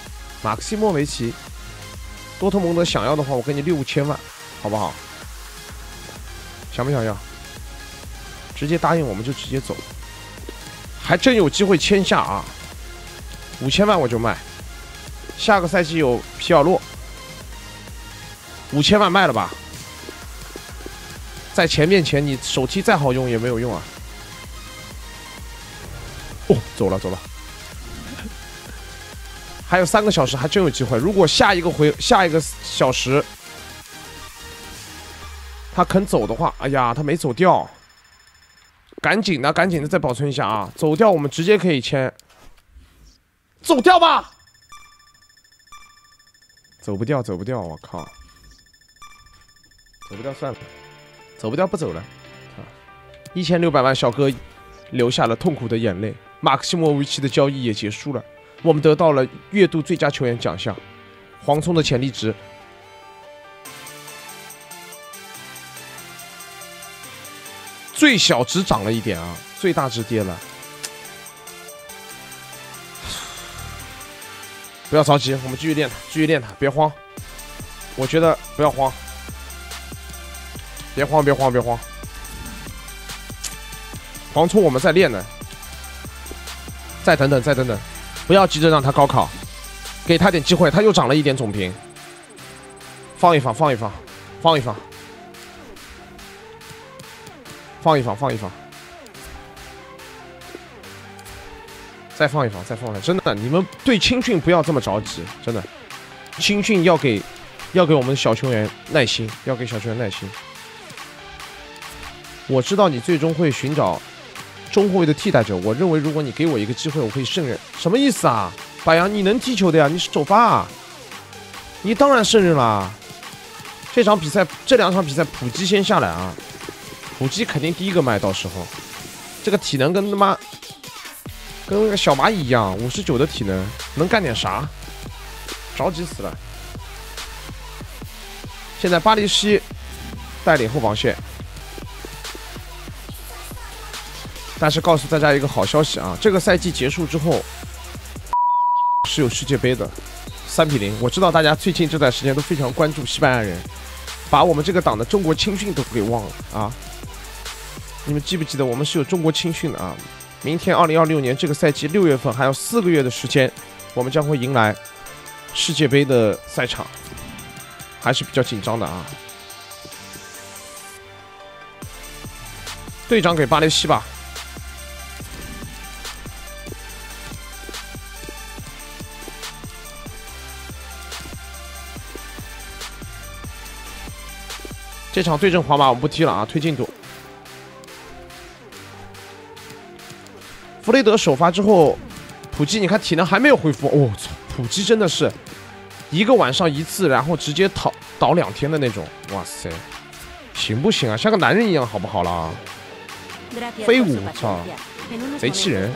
多特蒙德想要的话，我给你6000万，好不好？想不想要？直接答应我们就直接走，还真有机会签下啊！5000万我就卖。下个赛季有皮尔洛，5000万卖了吧？在钱面前，你手踢再好用也没有用啊！哦，走了。还有3个小时，还真有机会。如果下一个小时他肯走的话，哎呀，他没走掉，赶紧的再保存一下啊！走掉，我们直接可以签。走掉吧，走不掉，我靠，走不掉算了，走不掉不走了。1600万小哥流下了痛苦的眼泪。马克西莫维奇的交易也结束了。我们得到了月度最佳球员奖项，黄聪的潜力值最小值涨了一点啊，最大值跌了。不要着急，我们继续练它，别慌。我觉得不要慌，别慌。黄聪我们在练呢，再等等。不要急着让他高考，给他点机会，他又涨了1点总评。放一放，再放一放，真的，你们对青训不要这么着急，真的，青训要给我们小球员耐心，我知道你最终会寻找中后卫的替代者，我认为如果你给我一个机会，我可以胜任。什么意思啊？白羊，你能踢球的呀，你是首发啊，你当然胜任啦。这2场比赛，普基先下来啊，普基肯定第一个卖，到时候这个体能跟那个小蚂蚁一样，59的体能能干点啥？着急死了。现在巴黎西带领后防线。但是告诉大家一个好消息啊，这个赛季结束之后是有世界杯的，3-0。我知道大家最近这段时间都非常关注西班牙人，把我们这个党的中国青训都给忘了啊！你们记不记得我们是有中国青训的啊？明天2026年这个赛季6月份还有4个月的时间，我们将会迎来世界杯的赛场，还是比较紧张的啊！队长给巴雷西吧。 这场对阵皇马我们不踢了啊，推进度。弗雷德首发之后，普基你看体能还没有恢复，我操，普基真的是一个晚上一次，然后直接倒2天的那种，哇塞，行不行啊？像个男人一样好不好啦？飞舞，操，贼气人。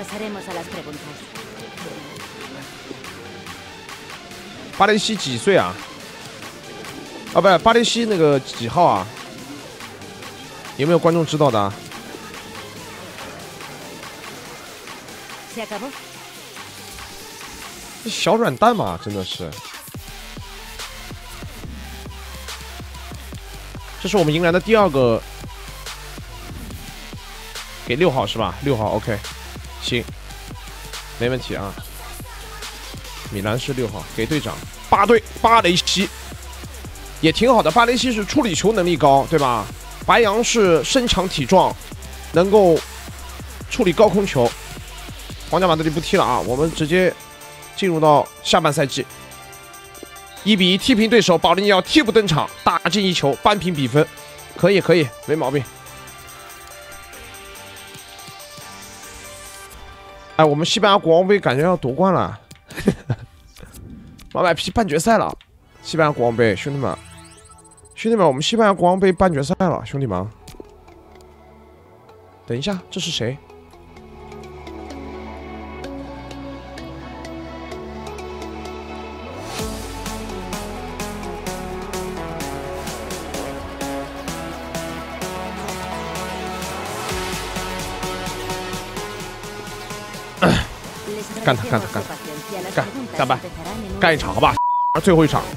巴雷西几岁啊？啊，不是巴雷西那个几号啊？有没有观众知道的啊？小软蛋嘛，真的是。这是我们迎来的第2个，给6号是吧？6号 OK， 行，没问题啊。米兰是6号，给队长。8队巴雷西也挺好的，巴雷西是处理球能力高，对吧？白羊是身强体壮，能够处理高空球。皇家马德里不踢了啊，我们直接进入到下半赛季。1比1踢平对手，保利尼奥替补登场，大进1球，扳平比分，可以，没毛病。哎，我们西班牙国王杯感觉要夺冠了，马买皮半决赛了，西班牙国王杯，兄弟们，我们西班牙国王杯半决赛了，兄弟们。等一下，这是谁？干他，干吧，干一场好吧，最后一场。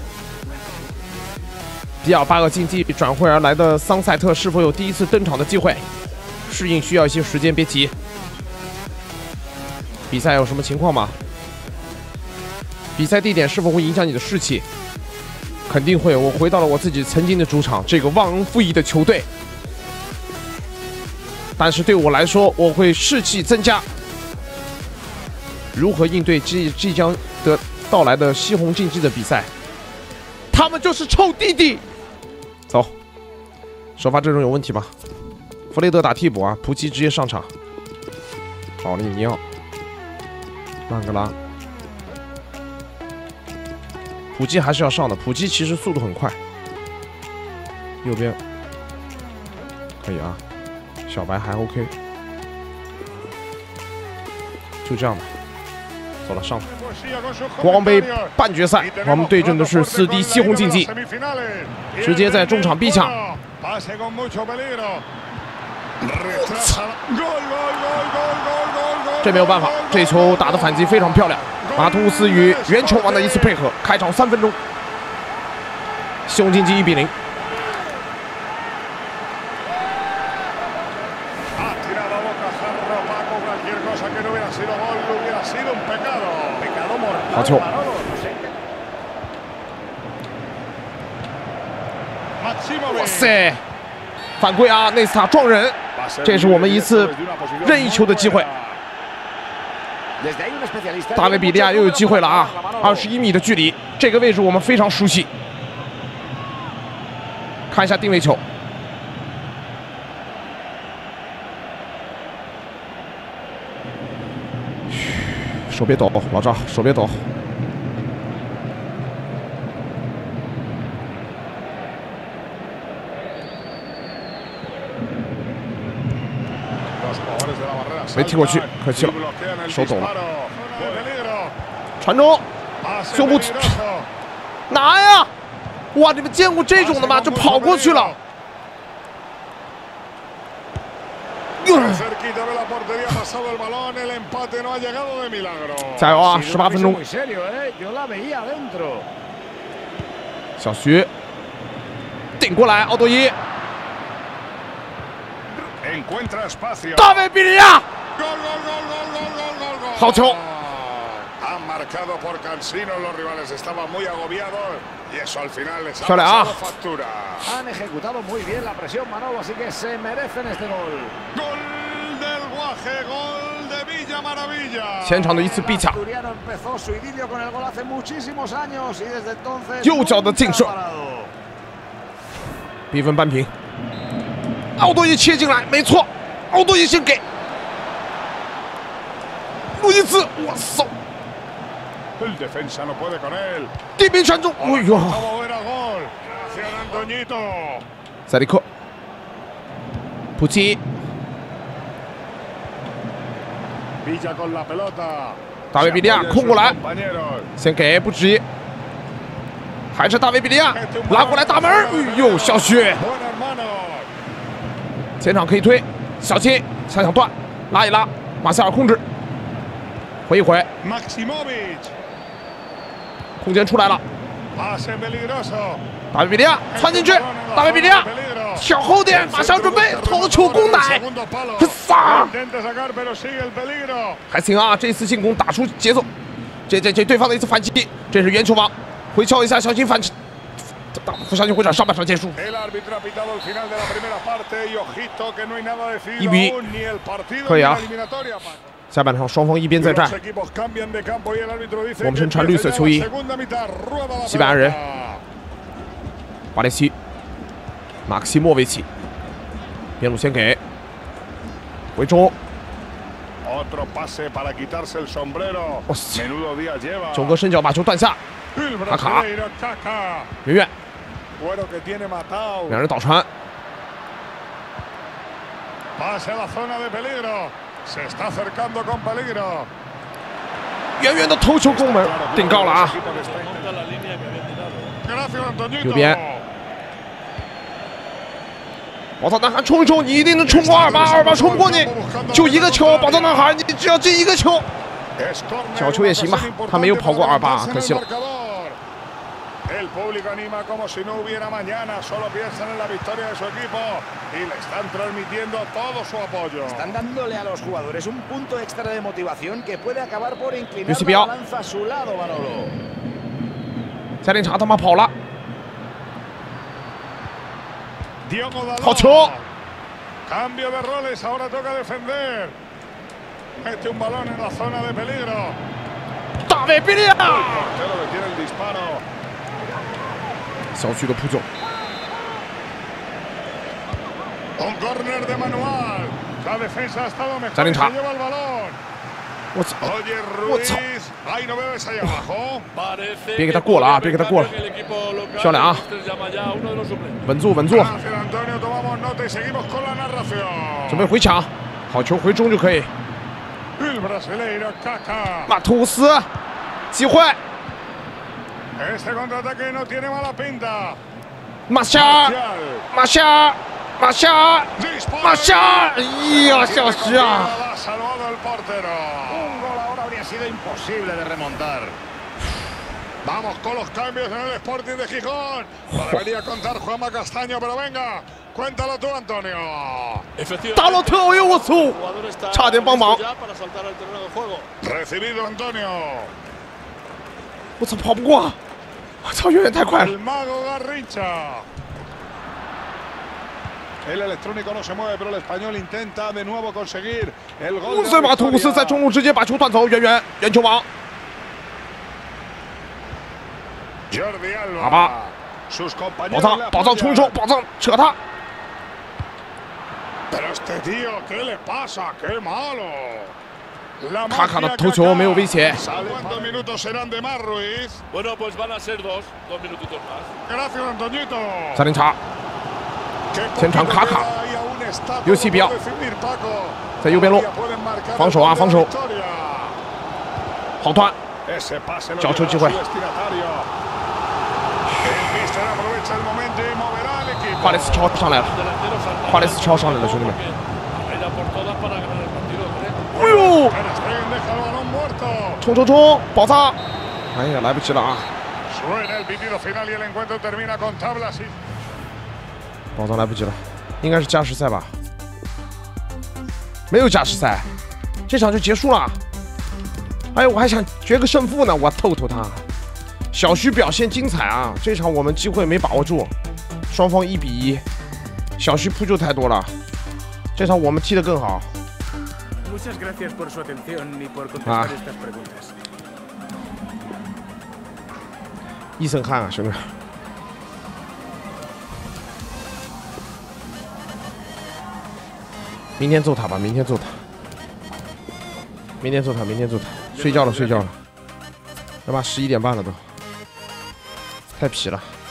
比尔巴鄂竞技转会而来的桑塞特是否有第1次登场的机会？适应需要一些时间，别急。比赛有什么情况吗？比赛地点是否会影响你的士气？肯定会。我回到了我自己曾经的主场，这个忘恩负义的球队。但是对我来说，我会士气增加。如何应对即将到来的西红竞技的比赛？他们就是臭弟弟。走，首发阵容有问题吧？弗雷德打替补啊，普基直接上场。保利尼奥、曼格拉，普基还是要上的。普基其实速度很快。右边可以啊，小白还 OK， 就这样吧。走了，上吧。国王杯半决赛，我们对阵的是4D 西红竞技，直接在中场逼抢。这没有办法，这球打的反击非常漂亮。马图乌斯与圆球王的1次配合，开场3分钟，西红竞技1比0。好球！哇塞，犯规啊！内斯塔撞人，这是我们1次任意球的机会。大卫比利亚又有机会了啊！21米的距离，这个位置我们非常熟悉。看一下定位球，手别抖，老赵，手别抖。没踢过去，可惜了，手抖了。传中，胸部拿呀！哇，你们见过这种的吗？就跑过去了。加油啊！18分钟。小徐顶过来，奥多伊。大卫比利亚，好球！漂亮啊！前场的1次逼抢，右脚的劲射， 比分扳平。奥多伊切进来，没错，奥多伊先给路易斯，我操！ El defensa no puede con él. 地面传中，哎呦！ Vamos a ver a gol. Gracias, Antoñito. 塞利克，普奇， Villa con la pelota. 大卫比利亚控过来，先给不直，还是大卫比利亚拉过来大门，哎呦，小徐，前场可以推，小金想想断，拉一拉，马塞尔控制，回一回， Maximovic. 空间出来了，大卫比利亚窜进去，大卫比利亚小后点，马上准备头球攻奶，撒，还行啊，这次进攻打出节奏，这对方的一次反击，这是圆球王，回敲一下，小心反击，不小心回转，上半场结束，1比1，可以啊。 下半场双方一边再战，我们身穿绿色球衣，西班牙人，巴列西，马克西莫维奇，边路先给，回中，哇塞，九哥伸脚把球断下，卡卡，远远，两人倒传。 Se está acercando con peligro. 远远的头球攻门，顶高了啊！右边，宝藏男孩冲一冲，你一定能冲过2-8，2-8冲不过你，就一个球，宝藏男孩，你只要进一个球，小球也行吧，他没有跑过2-8，可惜了。 El público anima como si no hubiera mañana, solo piensan en la victoria de su equipo y le están transmitiendo todo su apoyo. Están dándole a los jugadores un punto extra de motivación que puede acabar por inclinar la balanza a su lado, Manolo. 夏令场他妈跑了，好球！ Cambio de roles, ahora toca defender. Mete un balón en la zona de peligro. 大卫比利亚， Portero detiene el disparo. 小区的扑救。 Un córner de Manual. La defensa ha estado mejor. Se lleva el balón. 我操！ Oye, Ruiz. Hay novedades ahí abajo. 别给他过了啊！别给他过了。漂亮啊！稳住，稳住。准备回抢，好球回中就可以。马图斯，机会。 Este contraataque no tiene mala pinta. 马夏，马夏，马夏，马夏！哎呀，小徐啊！ Un gol ahora habría sido imposible de remontar. Vamos con los cambios en el Sporting de Gijón. Lo debería contar Juanma Castaño, pero venga, cuéntalo tú, Antonio. 大洛特，哎呦我操！差点帮忙。 Recibido Antonio. 我操，跑不过！我操，远远太快了。 El mago Garrincha. El electrónico no se mueve, pero el español intenta de nuevo conseguir el gol. 乌塞马图斯在中路直接把球断走，圆球王。 Jordi Alba. 好吧，宝藏冲一冲，宝藏扯他。 Pero este tío, ¿qué le pasa? ¡Qué malo! 卡卡的头球没有威胁。 ¿Cuántos minutos serán de más, Ruiz? Bueno, pues van a ser dos minutitos más. Gracias, Antoñito. 三连插，前场卡卡，尤西比奥在右边路，防守啊，防守。好断，角球机会。华雷斯超上来了，华雷斯超上来了，兄弟们。 哎呦！冲冲冲！宝藏！哎呀，来不及了啊！宝藏来不及了，应该是加时赛吧？没有加时赛，这场就结束了。哎，我还想决个胜负呢，我透透他。小徐表现精彩啊！这场我们机会没把握住，双方1比1，小徐扑救太多了。这场我们踢得更好。 Muchas gracias por su atención y por contestar estas preguntas. 一身汗啊，兄弟！ 明天揍他吧，明天揍他，明天揍他，明天揍他。睡觉了，睡觉了。他妈11点半了都，太皮了。